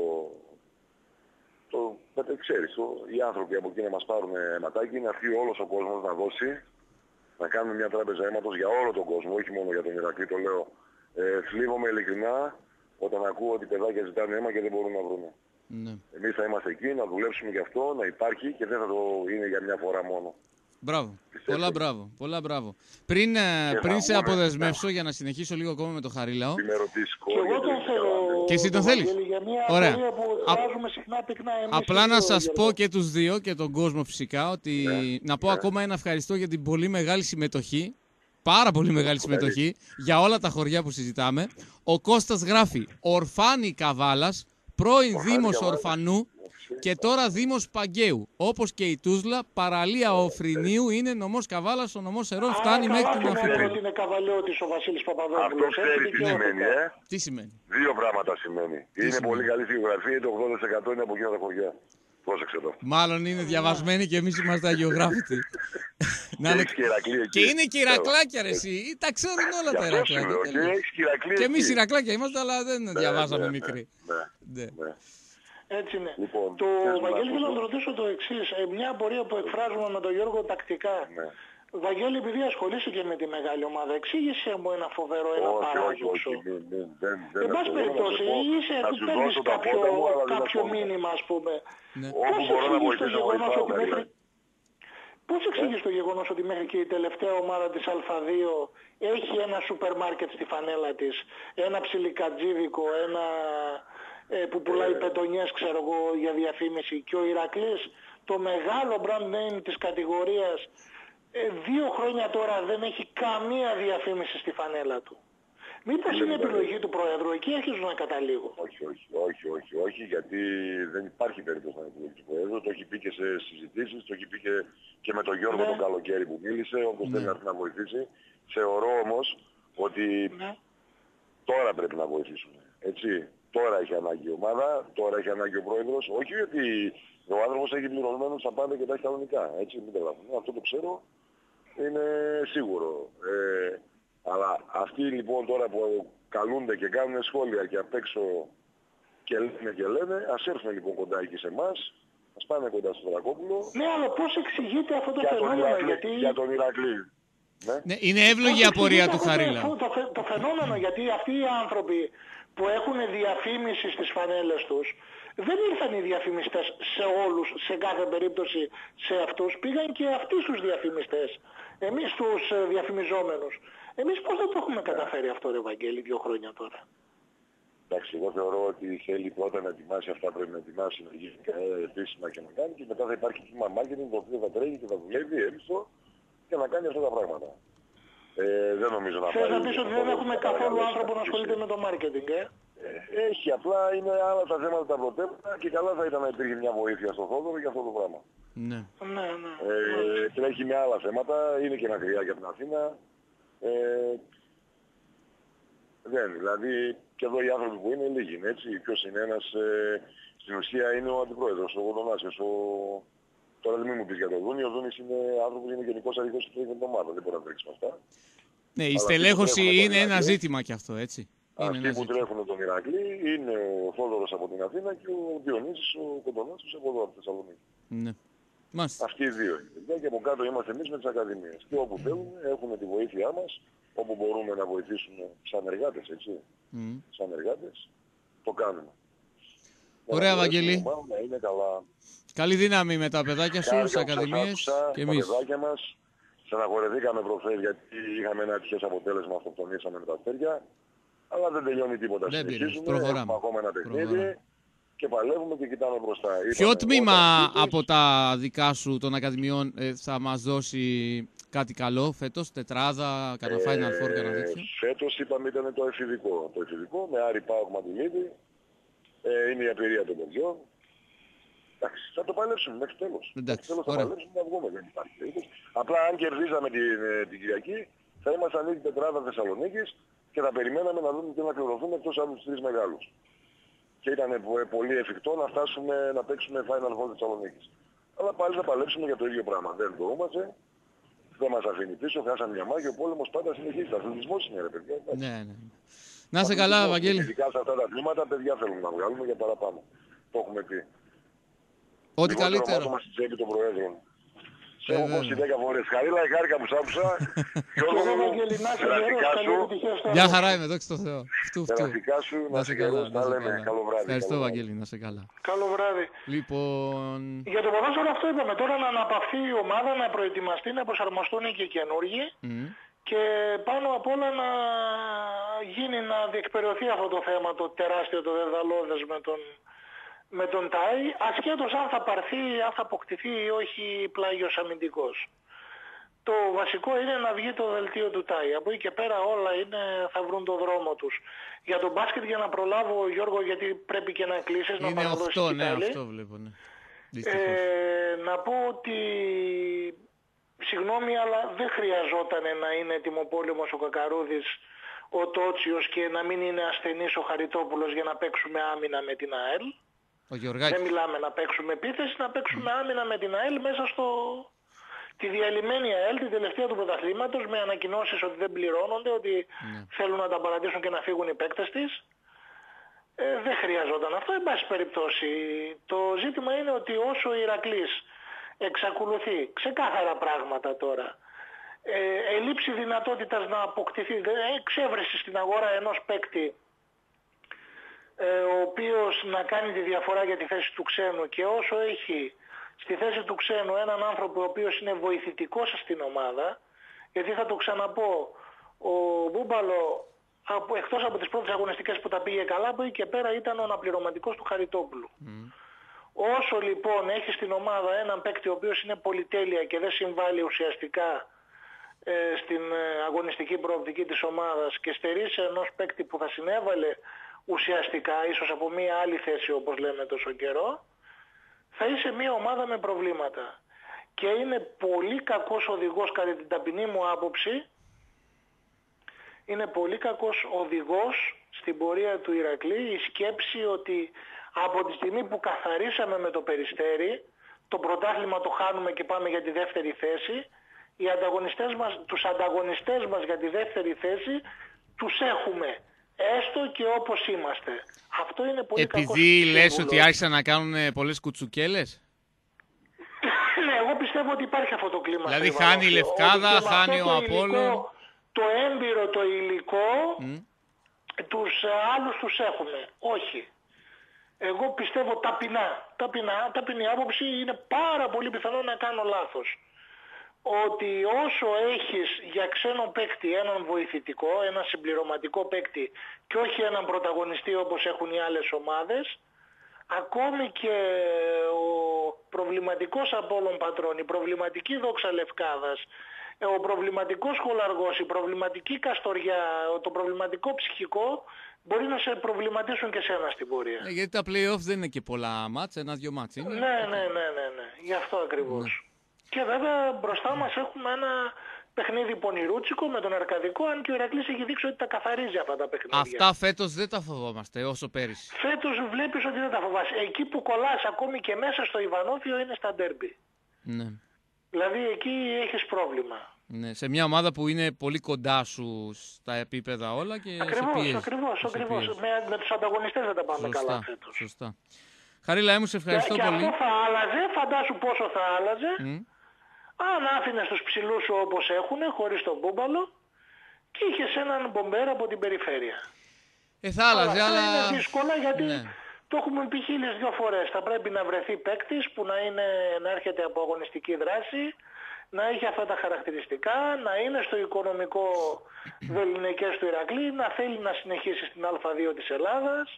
ξέρεις, οι άνθρωποι από εκεί να μας πάρουν αιματάκι, να έρθει όλος ο κόσμος να δώσει, να κάνουμε μια τράπεζα αίματος για όλο τον κόσμο, όχι μόνο για τον Ηρακλή, το λέω. Θλίβομαι ειλικρινά όταν ακούω ότι παιδάκια ζητάνε αίμα και δεν μπορούν να βρουν. Ναι. Εμείς θα είμαστε εκεί, να δουλέψουμε γι' αυτό, να υπάρχει και δεν θα το είναι για μια φορά μόνο. Μπράβο. Πολλά μπράβο. Πριν σε αποδεσμεύσω για να συνεχίσω λίγο ακόμα με το Χαρίλαο. Τι με ρωτήσεις, και εγώ τον θέλω. Και εσύ τον θέλεις. Ωραία. Συχνά, πυκνά, απλά να σας πω και τους δύο και τον κόσμο φυσικά ότι να πω ακόμα ένα ευχαριστώ για την πολύ μεγάλη συμμετοχή. Πάρα πολύ μεγάλη συμμετοχή για όλα τα χωριά που συζητάμε. Ο Κώστας γράφει Ορφάνη Καβάλας, πρώην Δήμος Ορφανού και τώρα Δήμος Παγκαίου. Όπως και η Τούσλα, παραλία Οφρινίου είναι νομός Καβάλας, ο νομός Ερών φτάνει μέχρι την Αμφιπόλη. Ότι είναι καβαλαιώτης ο Βασίλης Παπαδόπουλος. Αυτό ξέρει τι σημαίνει, Τι σημαίνει. Δύο πράγματα σημαίνει. Είναι πολύ καλή γεωγραφία, το 80% είναι από εκείνα τα χωριά. Πρόσεξε το. Μάλλον είναι διαβασμένοι και εμείς είμαστε αγιογράφητοι. Και είναι και Ηρακλάκια ρε εσύ. Τα ξέρουν όλα τα Ηρακλάκια. Και εμείς Ηρακλάκια είμαστε, αλλά δεν διαβάζαμε μικροί. Έτσι είναι. Λοιπόν, το Βαγγέλη, θέλω να το ρωτήσω το εξής. Μια απορία που εκφράζουμε με τον Γιώργο τακτικά. Βαγγέλη, επειδή ασχολείσαι και με τη μεγάλη ομάδα, εξήγησε μου ένα φοβερό, ένα παράδοξο. Εν πάση περιπτώσει, παίρνεις κάποιο μήνυμα, ας πούμε. Πώς εξηγείς το γεγονός ότι μέχρι και η τελευταία ομάδα της Α2 έχει ένα σούπερ μάρκετ στη φανέλα της, ένα ψιλικατζίδικο, ένα που πουλάει πετονιές, ξέρω εγώ, για διαφήμιση, και ο Ηρακλής, το μεγάλο brand name της κατηγορίας, 2 χρόνια τώρα δεν έχει καμία διαφήμιση στη φανέλα του. Μήπως είναι επιλογή του Προέδρου, εκεί αρχίζω να καταλήγω. Όχι, γιατί δεν υπάρχει περίπτωση να είναι επιλογή του Προέδρου. Το έχει πει και σε συζητήσεις, το έχει πει και με τον Γιώργο τον καλοκαίρι που μίλησε, όπως θέλει να έρθει να βοηθήσει. Θεωρώ όμως ότι τώρα πρέπει να βοηθήσουμε. Έτσι. Τώρα έχει ανάγκη η ομάδα, τώρα έχει ανάγκη ο Πρόεδρος. Όχι γιατί ο άνθρωπος έχει πληρωμένους τα πάντα και τα έχει κανονικά. Έτσι, μην τρελαθούμε. Αυτό το ξέρω, είναι σίγουρο. Αλλά αυτοί λοιπόν τώρα που καλούνται και κάνουν σχόλια και απ' έξω και λένε, ας έρθουν λοιπόν κοντά εκεί σε εμάς, ας πάνε κοντά στο Δρακόπουλο. Ναι, αλλά πώς εξηγείται αυτό το φαινόμενο, για τον Ηρακλή. Ναι, είναι εύλογη η απορία του Χαρίλα. Το φαινόμενο, γιατί αυτοί οι άνθρωποι που έχουν διαφήμιση στις φανέλες τους, δεν ήρθαν οι διαφημιστές σε όλους, σε κάθε περίπτωση σε αυτούς, πήγαν και αυτοί στους διαφημιστές, εμείς τους διαφημιζόμενους. Εμείς πώς δεν το έχουμε καταφέρει αυτό, ρε Βαγγέλη, 2 χρόνια τώρα. Εντάξει, εγώ θεωρώ ότι θέλει πρώτα να ετοιμάσει αυτά που πρέπει να ετοιμάσει, να γίνει επίσημα και να κάνει, και μετά θα υπάρχει κύμα marketing το οποίο θα τρέχει και θα δουλεύει έμιστο και να κάνει αυτά τα πράγματα. Δεν νομίζω να Θες να πεις ότι δεν έχουμε καθόλου άνθρωπο να ασχολείται με το marketing, Έχει, απλά είναι άλλα τα θέματα τα πρωτεύοντα και καλά θα ήταν να υπήρχε μια βοήθεια στον Θόδωρο για αυτό το πράγμα. Ναι. Τρέχει με άλλα θέματα, είναι και μακριά για την Αθήνα. Δηλαδή και εδώ οι άνθρωποι που είναι λίγοι, έτσι. Ποιος είναι ένας, στην ουσία είναι ο αντιπρόεδρος, ο Γοντονάσιος, Τώρα δεν μου πεις για τον Δούνη, ο Δούνης είναι άνθρωπος, είναι γενικός αρχηγός του τρέχει την ομάδα, δεν μπορεί να τρέξει με αυτά. Ναι, η στελέχωση είναι ένα ζήτημα κι αυτό, έτσι. Αυτοί που τρέχουν τον Ηρακλή είναι ο Θόδωρος από την Αθήνα και ο Διονύσης, ο Κοντονάσιος από εδώ, από τη Θεσσαλονίκη. Ναι. Αυτοί οι δύο είναι. Και από κάτω είμαστε εμείς με τις ακαδημίες. Και όπου θέλουν έχουμε τη βοήθειά μας, όπου μπορούμε να βοηθήσουμε σαν εργάτες, έτσι. Σαν εργάτες, το κάνουμε. Ωραία, Βαγγέλη. Είναι καλά. Καλή δύναμη με τα παιδάκια σου, στις ακαδημίες και εμείς. Τα παιδάκια μας. Στεναχωρεθήκαμε προχθές γιατί είχαμε ένα ατυχές αποτέλεσμα, αυτοκτονήσαμε με τα αστέρια. Αλλά δεν τελειώνει τίποτα. Δεν πειράζει. Έχουμε ακόμα ένα παιχνίδι και παλεύουμε και κοιτάμε μπροστά. Ποιο τμήμα από τα δικά σου των ακαδημιών θα μας δώσει κάτι καλό φέτος, τετράδα, κανένα Final Four, κανένα τέτοιο? Φέτος είπαμε ήταν το εφηβικό. Το εφηβικό με Άρη Πάοκ Μαντιλίδη, είναι η απειρία των παιδιών. Εντάξει, θα το παλέψουμε μέχρι τέλος. Εντάξει, θα παλέψουμε, θα βγούμε, δεν υπάρχει περίπτωση. Απλά αν κερδίζαμε την Κυριακή, θα ήμασταν ήδη τετράδα Θεσσαλονίκης και θα περιμέναμε να δούμε τι να κληρωθούμε εκτός από τους τρεις μεγάλους. Και ήταν πολύ εφικτό να φτάσουμε να παίξουμε Final Four Θεσσαλονίκης. Αλλά πάλι θα παλέψουμε για το ίδιο πράγμα. Δεν μπορούμαστε, δεν μας αφήνει πίσω, χάσαμε μια μάχη, ο πόλεμος πάντα συνεχίζεται. Αθλητισμός είναι, ρε παιδιά. Ναι. Να σε καλά, Βαγγέλη. Ειδικά σε αυτά τα τμήματα, παιδιά θέλουμε να βγάλουμε για παραπάνω. Το έχουμε πει. Ό,τι καλύτερο. Μας στην τσέπη των Προέδρων. Σε έχω κόψει 10 φορές. Χαρίλα, χάρηκα που σ' άκουσα. Γεια χαρά είμαι, δόξα τω Θεώ. Περαστικά σου, να σε καλά. Να λέμε. Καλό βράδυ. Ευχαριστώ, Βαγγέλη, να σε καλά. Καλό βράδυ. Λοιπόν... Για το ποδόσφαιρο αυτό είπαμε τώρα, να αναπαυθεί η ομάδα, να προετοιμαστεί, να προσαρμοστούν και οι καινούργοι. Και πάνω απ' όλα να γίνει, να διεκπεραιωθεί αυτό το θέμα, το τεράστιο, το δεδαλώδες με τον ΤΑΙ, ασχέτως αν θα πάρθει, αν θα αποκτηθεί ή όχι πλάγιος αμυντικός. Το βασικό είναι να βγει το δελτίο του ΤΑΙ. Από εκεί και πέρα όλα θα βρουν το δρόμο τους. Για τον μπάσκετ, για να προλάβω, Γιώργο, γιατί πρέπει και να κλείσεις, να παραδώσεις την άλλη. Αυτό βλέπω, ναι. Να πω ότι... Συγγνώμη, αλλά δεν χρειαζόταν να είναι ετοιμοπόλεμος ο Κακαρούδης, ο Τότσιος και να μην είναι ασθενής ο Χαριτόπουλος για να παίξουμε άμυνα με την ΑΕΛ. Δεν μιλάμε να παίξουμε επίθεση, να παίξουμε άμυνα με την ΑΕΛ μέσα τη διαλυμένη ΑΕΛ, την τελευταία του πρωταθλήματος, με ανακοινώσεις ότι δεν πληρώνονται, ότι θέλουν να τα παρατήσουν και να φύγουν οι παίκτες της. Δεν χρειαζόταν αυτό. Εν πάση περιπτώσει, το ζήτημα είναι ότι όσο ο Ηρακλής εξακολουθεί ξεκάθαρα πράγματα τώρα, ελήψη δυνατότητας να αποκτηθεί, εξέβρεση στην αγορά ενός παίκτη ο οποίος να κάνει τη διαφορά για τη θέση του ξένου, και όσο έχει στη θέση του ξένου έναν άνθρωπο ο οποίος είναι βοηθητικός στην ομάδα, γιατί θα το ξαναπώ, ο Μπούμπαλο εκτός από τις πρώτες αγωνιστικές που τα πήγε καλά, από εκεί και πέρα ήταν ο αναπληρωματικός του Χαριτόπουλου. Όσο λοιπόν έχει στην ομάδα έναν παίκτη ο οποίος είναι πολυτέλεια και δεν συμβάλλει ουσιαστικά στην αγωνιστική προοπτική της ομάδας, και στερείς ενός παίκτη που θα συνέβαλε ουσιαστικά, ίσως από μία άλλη θέση όπως λέμε τόσο καιρό, θα είσαι μία ομάδα με προβλήματα. Και είναι πολύ κακός οδηγός, κατά την ταπεινή μου άποψη, είναι πολύ κακός οδηγός στην πορεία του Ηρακλή η σκέψη ότι από τη στιγμή που καθαρίσαμε με το Περιστέρι, το πρωτάθλημα το χάνουμε και πάμε για τη δεύτερη θέση, τους ανταγωνιστές μας για τη δεύτερη θέση τους έχουμε, έστω και όπως είμαστε. Αυτό είναι πολύ κακό. Επειδή λες ότι άρχισαν να κάνουν πολλές κουτσουκέλες. Ναι, εγώ πιστεύω ότι υπάρχει αυτό το κλίμα. Δηλαδή χάνει η Λευκάδα, χάνει ο Απόλλων. Το έμπειρο, το υλικό, τους άλλους τους έχουμε. Όχι. Εγώ πιστεύω ταπεινή άποψη, είναι πάρα πολύ πιθανό να κάνω λάθος. Ότι όσο έχεις για ξένο παίκτη έναν βοηθητικό, έναν συμπληρωματικό παίκτη και όχι έναν πρωταγωνιστή όπως έχουν οι άλλες ομάδες, ακόμη και ο προβληματικός Απόλλων Πατρών, η προβληματική Δόξα Λευκάδας, ο προβληματικός Χολαργός, η προβληματική Καστοριά, το προβληματικό Ψυχικό, μπορεί να σε προβληματίσουν και σένα στην πορεία. Γιατί τα play-off δεν είναι και πολλά μάτς, ένα-δυο μάτς είναι. Ναι, γι' αυτό ακριβώς. Ναι. Και βέβαια μπροστά μας έχουμε ένα παιχνίδι πονηρούτσικο με τον Αρκαδικό, αν και ο Ηρακλής έχει δείξει ότι τα καθαρίζει αυτά τα παιχνίδια. Αυτά φέτος δεν τα φοβόμαστε όσο πέρυσι. Φέτος βλέπεις ότι δεν τα φοβάσαι. Εκεί που κολλάς ακόμη και μέσα στο Ιβανόφιο είναι στα ντέρμπι. Ναι. Δηλαδή εκεί έχεις πρόβλημα. Ναι, σε μια ομάδα που είναι πολύ κοντά σου στα επίπεδα όλα και Ακριβώς. Με τους ανταγωνιστές δεν τα πάμε καλά φέτος. Σωστά. Χαρίλα, μου σε ευχαριστώ και πολύ. Και αυτό θα άλλαζε, φαντάσου πόσο θα άλλαζε, αν άφηνες τους ψηλούς σου όπως έχουν, χωρίς τον Μπούμπαλο, και είχες έναν μπομπέρ από την περιφέρεια. Θα άλλαζε, αλλά... είναι δύσκολα γιατί το έχουμε πει 1002 φορές. Θα πρέπει να βρεθεί παίκτης που να έρχεται από αγωνιστική δράση, να έχει αυτά τα χαρακτηριστικά, να είναι στο οικονομικό βεληνικές του Ηρακλή, να θέλει να συνεχίσει στην Α2 της Ελλάδας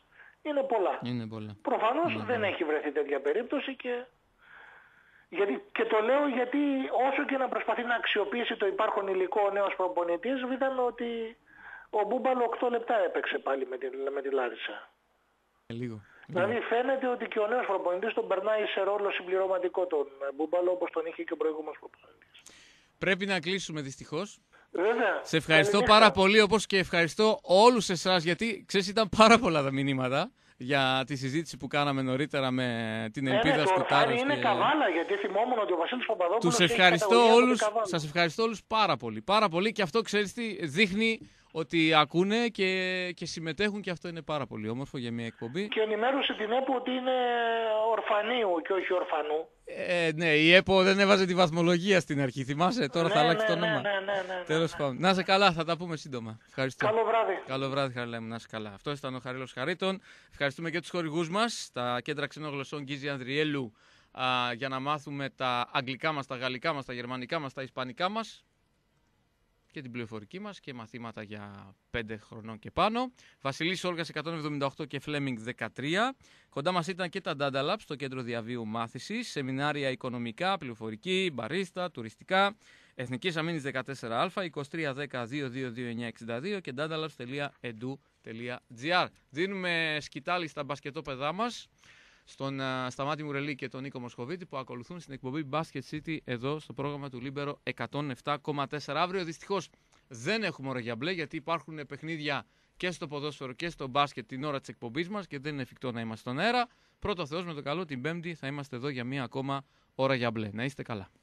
είναι πολλά. Είναι πολλά. Προφανώς δεν έχει βρεθεί τέτοια περίπτωση γιατί, και το λέω γιατί όσο και να προσπαθεί να αξιοποιήσει το υπάρχον υλικό ο νέος προπονητής, είδαμε ότι ο Μπούμπαλο 8 λεπτά έπαιξε πάλι με τη Λάρισα. Λίγο. Δηλαδή φαίνεται ότι και ο νέος προπονητής τον περνάει σε ρόλο συμπληρωματικό τον Μπούμπαλο, όπως τον είχε και ο προηγούμενος προπονητής. Πρέπει να κλείσουμε δυστυχώς. Βέβαια. Σε ευχαριστώ πάρα πολύ, όπως και ευχαριστώ όλους εσάς, γιατί ξέρεις ήταν πάρα πολλά τα μηνύματα για τη συζήτηση που κάναμε νωρίτερα με την Ελπίδα Σκουτάρος. Είναι καβάλα, γιατί θυμόμουν ότι ο Βασίλης Παπαδόπουλος... Τους ευχαριστώ όλους, σας ευχαριστώ όλους πάρα πολύ. Πάρα πολύ, και αυτό ξέρεις τι δείχνει, ότι ακούνε και συμμετέχουν, και αυτό είναι πάρα πολύ όμορφο για μια εκπομπή. Και ενημέρωσε την ΕΠΟ ότι είναι ορφανίου και όχι ορφανού. Ναι, η ΕΠΟ δεν έβαζε τη βαθμολογία στην αρχή, θυμάσαι, τώρα θα αλλάξει το όνομα. Ναι. Τέλος πάντων. Να είσαι καλά, θα τα πούμε σύντομα. Ευχαριστώ. Καλό βράδυ. Καλό βράδυ, Χαριλάη μου, να είσαι καλά. Αυτό ήταν ο Χαρίλος Χαρίτων. Ευχαριστούμε και τους χορηγούς μας, τα Κέντρα Ξένων Γλωσσών Γκίζη Ανδριέλου, για να μάθουμε τα αγγλικά μας, τα γαλλικά μας, τα γερμανικά μας, τα ισπανικά μας και την πληροφορική μας και μαθήματα για 5 χρονών και πάνω. Βασιλής Όλγας 178 και Φλέμινγκ 13. Κοντά μας ήταν και τα Data Labs, το κέντρο διαβίου μάθησης, σεμινάρια οικονομικά, πληροφορική, μπαρίστα, τουριστικά, Εθνικής Αμήνης 14α, 2310-222-962 και datalabs.edu.gr. Δίνουμε σκητάλη στα μπασκετόπεδά μας, στον Σταμάτη Μουρελή και τον Νίκο Μοσχοβίτη, που ακολουθούν στην εκπομπή Basket City εδώ στο πρόγραμμα του Λίμπερο 107,4. Αύριο δυστυχώς δεν έχουμε ώρα για μπλε, γιατί υπάρχουν παιχνίδια και στο ποδόσφαιρο και στο μπάσκετ την ώρα της εκπομπής μας και δεν είναι εφικτό να είμαστε στον αέρα. Πρώτο Θεός, με το καλό, την Πέμπτη θα είμαστε εδώ για μία ακόμα ώρα για μπλε. Να είστε καλά.